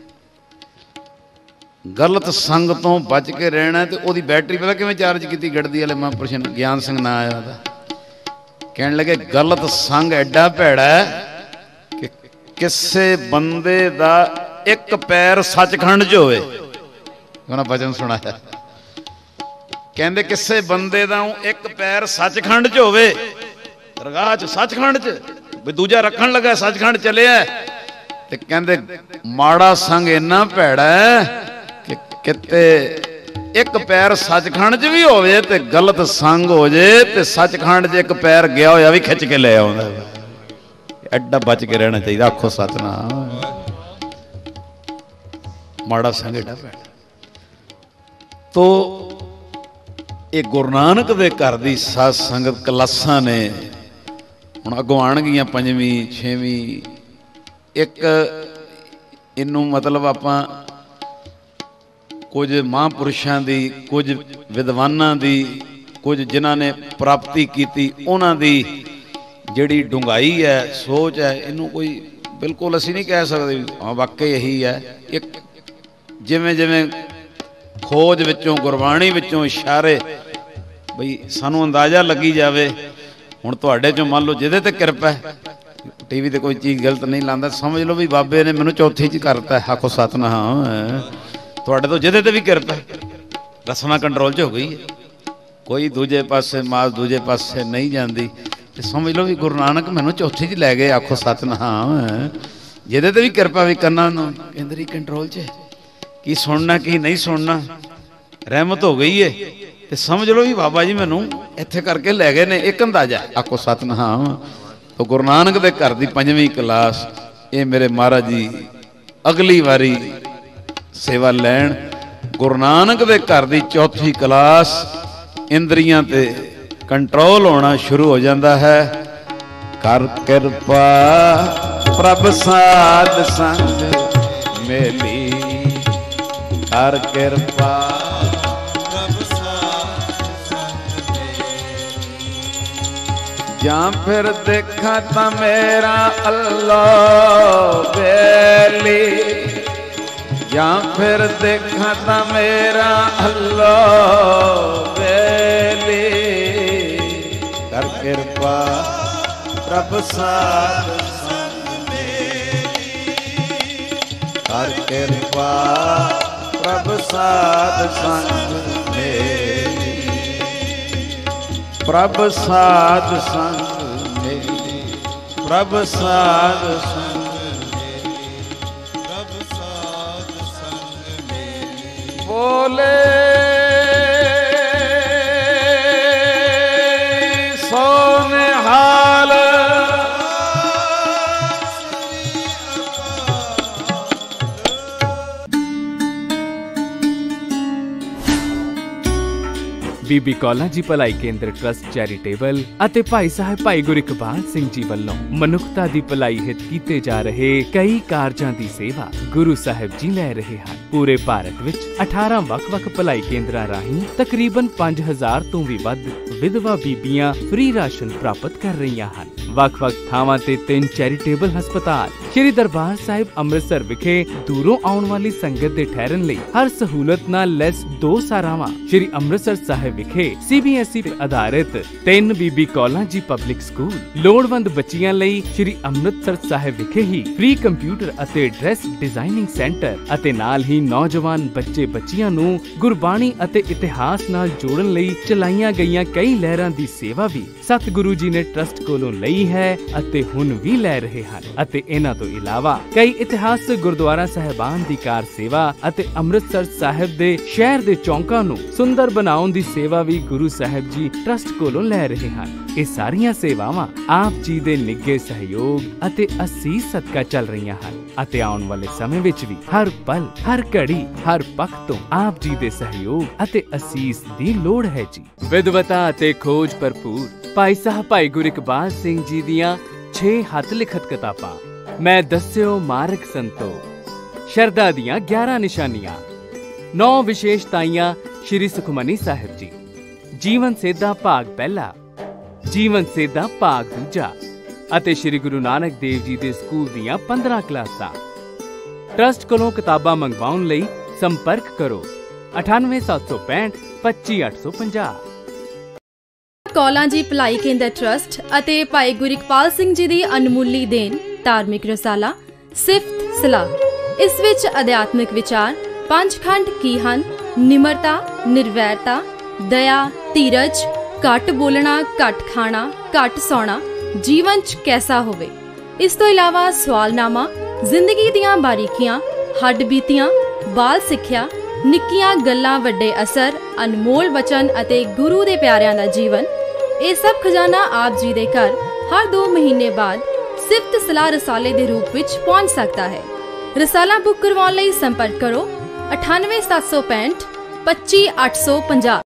गलत संग तो बच के रहना। तो वो बैटरी पता किवें चार्ज की? गड़दी वाले महापुरुष ने, ज्ञान सिंह ना आया था। कहन लगे गलत संग एडा भैड़ा है कि किसे बंदे दा एक पैर सचखंड च होवे। उन्हें वचन सुनाया, कहंदे किसे बंदे दा एक पैर सचखंड च होवे, दरगाह च सचखंड च, दूजा रखन लगा सचखंड चले। ते कहंदे माड़ा संग इन्ना भैड़ा है कि किते एक पैर सचखंड च भी होवे ते गलत संग हो जाए ते सचखंड च एक पैर गया होया भी खिंच के ले आउंदा। एडा बच के रहना चाहिए। आखो सतनाम। माड़ा संग एडा भैड़ा। तो ये गुरु नानक दे घर दी साध संगत क्लासां ने हुण अगों आणगियां 5वीं 6वीं। एक इनू मतलब आपां कुछ महापुरुषों की, कुछ विद्वानां की, कुछ जिन्हां ने प्राप्ति की, उन्हां दी जिहड़ी डूंघाई है, सोच है, इनू कोई बिल्कुल असीं नहीं कह सकते हाँ वाकई यही है। एक जिवें जिवें खोज विचों गुरबाणी विचों इशारे बई सानू अंदाजा लगी जावे। हुण तुहाडे चों मान लो जिहदे ते किरपा है, टीवी ते कोई चीज़ गलत नहीं लांदा, समझ लो भी बाबे ने मैनू चौथी च करता है। आखो सतनाम। तुहाडे तो जिहदे ते भी किरपा है, रसना कंट्रोल च हो गई है, कोई दूजे पासे मास दूजे पासे नहीं जाती, तो समझ लो भी गुरु नानक मैनू चौथी च लै गए। आखो सतनाम। जिहदे ते भी किरपा भी कन्ना केंद्री कंट्रोल च, की सुनना की नहीं सुनना रहमत हो गई है, तो समझ लो भी बाबा जी मैनू इत्थे करके लै गए ने। एक अंदाजा। आखो सतनाम। तो गुरु नानक दे घर दी 5वीं क्लास, ये मेरे महाराज जी अगली वारी सेवा लैन। गुरु नानक दे घर दी 4थी क्लास, इंद्रियां ते कंट्रोल होना शुरू हो जाता है। कर किरपा प्रभ साध संग मेली, कर किरपा जां फिर देखा ता मेरा अल्लाह बेली, जां फिर देखा ता मेरा अल्लाह बेली। कर किरपा प्रभ साध संग मेली, कर किरपा प्रभ साध संग मेली, प्रभ साध संग मेली, प्रभ साध संग मेली, प्रभ साध संग मेली। बोले सोनिहाल। ਬੀਬੀ ਕੌਲਾਂ ਜੀ ਭਲਾਈ ਕੇਂਦਰ ਟਰਸਟ ਚੈਰੀਟੇਬਲ ਅਤੇ ਭਾਈ ਸਾਹਿਬ ਭਾਈ ਗੁਰਿਕਬਾਲ ਸਿੰਘ ਜੀ ਵੱਲੋਂ ਮਨੁੱਖਤਾ ਦੀ ਭਲਾਈ ਹਿੱਤ ਕੀਤੇ ਜਾ ਰਹੇ ਕਈ ਕਾਰਜਾਂ ਦੀ ਸੇਵਾ ਗੁਰੂ ਸਾਹਿਬ ਜੀ ਲੈ ਰਹੇ ਹਨ। ਪੂਰੇ ਭਾਰਤ ਵਿੱਚ 18 ਵੱਖ-ਵੱਖ ਭਲਾਈ ਕੇਂਦਰਾਂ ਰਾਹੀਂ ਤਕਰੀਬਨ 5000 ਤੋਂ ਵੀ ਵੱਧ ਵਿਧਵਾ ਬੀਬੀਆਂ ਫ੍ਰੀ ਰਾਸ਼ਨ ਪ੍ਰਾਪਤ ਕਰ ਰਹੀਆਂ ਹਨ। ਵੱਖ-ਵੱਖ ਥਾਵਾਂ ਤੇ 3 ਚੈਰੀਟੇਬਲ ਹਸਪਤਾਲ ਸ਼੍ਰੀ ਦਰਬਾਰ ਸਾਹਿਬ ਅੰਮ੍ਰਿਤਸਰ ਵਿਖੇ ਦੂਰੋਂ ਆਉਣ ਵਾਲੀ ਸੰਗਤ ਦੇ ਠਹਿਰਨ ਲਈ ਹਰ ਸਹੂਲਤ ਨਾਲ ਲੈਸ 2 ਸਾਰਾਵਾਂ ਸ਼੍ਰੀ ਅੰਮ੍ਰਿਤਸਰ ਸਾਹਿਬ ਵਿਖੇ CBSE ਆਧਾਰਿਤ 3 ਬੀਬੀ ਕੌਲਾਂ ਜੀ ਪਬਲਿਕ ਸਕੂਲ, ਲੋੜਵੰਦ ਬੱਚੀਆਂ ਲਈ ਸ਼੍ਰੀ ਅੰਮ੍ਰਿਤਸਰ ਸਾਹਿਬ ਵਿਖੇ ਹੀ ਫ੍ਰੀ ਕੰਪਿਊਟਰ ਅਤੇ ਡਰੈਸ ਡਿਜ਼ਾਈਨਿੰਗ ਸੈਂਟਰ ਅਤੇ ਨਾਲ ਹੀ ਨੌਜਵਾਨ ਬੱਚੇ ਬੱਚੀਆਂ ਨੂੰ ਗੁਰਬਾਣੀ ਅਤੇ ਇਤਿਹਾਸ ਨਾਲ ਜੋੜਨ ਲਈ ਚਲਾਈਆਂ ਗਈਆਂ ਕਈ ਲਹਿਰਾਂ ਦੀ ਸੇਵਾ ਵੀ ਸਤਿਗੁਰੂ ਜੀ ਨੇ ਟਰਸਟ ਕੋਲੋਂ ਲਈ ਹੈ ਅਤੇ ਹੁਣ ਵੀ ਲੈ ਰਹੇ ਹਨ। ਅਤੇ ਇਹਨਾਂ ਤੋਂ ਇਲਾਵਾ ਕਈ ਇਤਿਹਾਸਕ ਗੁਰਦੁਆਰਾ ਸਾਹਿਬਾਨ ਦੀ ਕਾਰ ਸੇਵਾ ਅਤੇ ਅੰਮ੍ਰਿਤਸਰ ਸਾਹਿਬ ਦੇ ਸ਼ਹਿਰ ਦੇ ਚੌਂਕਾਂ ਨੂੰ ਸੁੰਦਰ ਬਣਾਉਣ ਦੀ ਸੇਵਾ ਵੀ ਗੁਰੂ ਸਾਹਿਬ ਜੀ ਟਰਸਟ ਕੋਲੋਂ ਲੈ ਰਹੇ ਹਨ। ਇਹ ਸਾਰੀਆਂ ਸੇਵਾਵਾਂ ਆਪ ਜੀ ਦੇ ਨਿੱਘੇ ਸਹਿਯੋਗ ਅਤੇ ਅਸੀਸ ਸਦਕਾ ਚੱਲ ਰਹੀਆਂ ਹਨ ਅਤੇ ਆਉਣ ਵਾਲੇ ਸਮੇਂ ਵਿੱਚ ਵੀ ਹਰ ਪਲ, ਹਰ ਘੜੀ, ਹਰ ਪੱਖ ਤੋਂ ਆਪ ਜੀ ਦੇ ਸਹਿਯੋਗ ਅਤੇ ਅਸੀਸ ਦੀ ਲੋੜ ਹੈ ਜੀ। ਵਿਦਵਤਾ ਅਤੇ ਖੋਜ ਭਰਪੂਰ ਭਾਈ ਸਾਹਿਬ ਭਾਈ ਗੁਰਿਕਬਾਲ ਸਿੰਘ ਜੀ ਦੀਆਂ 6 ਹੱਥ ਲਿਖਤ ਕਿਤਾਬਾਂ, ਮੈਂ ਦੱਸਿਓ ਮਾਰਗ ਸੰਤੋਖ, ਸ਼ਰਧਾ ਦੀਆਂ 11 ਨਿਸ਼ਾਨੀਆਂ, 9 ਵਿਸ਼ੇਸ਼ਤਾਈਆਂ ਸ਼੍ਰੀ ਸੁਖਮਨੀ ਸਾਹਿਬ ਜੀ, ਜੀਵਨ ਸੇਧਾ ਭਾਗ ਪਹਿਲਾ, ਜੀਵਨ ਸੇਧਾ ਭਾਗ ਦੂਜਾ ਅਤੇ ਸ਼੍ਰੀ ਗੁਰੂ ਨਾਨਕ ਦੇਵ ਜੀ ਦੇ ਸਕੂਲ ਦੀਆਂ 15 ਕਲਾਸਾਂ। ਟਰਸਟ ਕੋਲੋਂ ਕਿਤਾਬਾਂ ਮੰਗਵਾਉਣ ਲਈ ਸੰਪਰਕ ਕਰੋ 98765 25850। ਕੌਲਾਂ ਜੀ ਭਲਾਈ ਕੇਂਦਰ ਟਰਸਟ ਅਤੇ ਭਾਈ ਗੁਰਿਕਪਾਲ ਸਿੰਘ ਜੀ ਦੀ ਅਨਮੁੱਲੀ ਦੇਣ ਧਾਰਮਿਕ ਰਸਾਲਾ ਸਿਫਤ ਸਲਾਹ। ਇਸ ਵਿੱਚ ਅਧਿਆਤਮਿਕ ਵਿਚਾਰ 5 ਖੰਡ ਕੀ ਹਨ? ਨਿਮਰਤਾ, ਨਿਰਵੈਰਤਾ, ਦਇਆ, ਧੀਰਜ, ਘੱਟ ਬੋਲਣਾ, ਘੱਟ ਖਾਣਾ, ਘੱਟ ਸੌਣਾ, ਜੀਵਨ 'ਚ ਕੈਸਾ ਹੋਵੇ। ਇਸ ਤੋਂ ਇਲਾਵਾ ਸਵਾਲਨਾਮਾ, ਜ਼ਿੰਦਗੀ ਦੀਆਂ ਬਾਰੀਕੀਆਂ, ਹੱਡ ਬੀਤੀਆਂ, ਬਾਲ ਸਿੱਖਿਆ, ਨਿੱਕੀਆਂ ਗੱਲਾਂ, ਵੱਡੇ ਅਸਰ, ਅਨਮੋਲ ਵਚਨ ਅਤੇ ਗੁਰੂ ਦੇ ਪਿਆਰਿਆਂ ਦਾ ਜੀਵਨ। ਇਹ ਸਭ ਖਜ਼ਾਨਾ ਆਪ ਜੀ ਦੇ ਘਰ ਹਰ 2 ਮਹੀਨੇ ਬਾਅਦ ਸਿਫਤ ਸਲਾਹ ਰਸਾਲੇ ਦੇ ਰੂਪ ਵਿੱਚ ਪਹੁੰਚ ਸਕਦਾ ਹੈ। ਰਸਾਲਾ ਬੁੱਕ ਕਰਵਾਉਣ ਲਈ ਸੰਪਰਕ ਕਰੋ 98765 25850।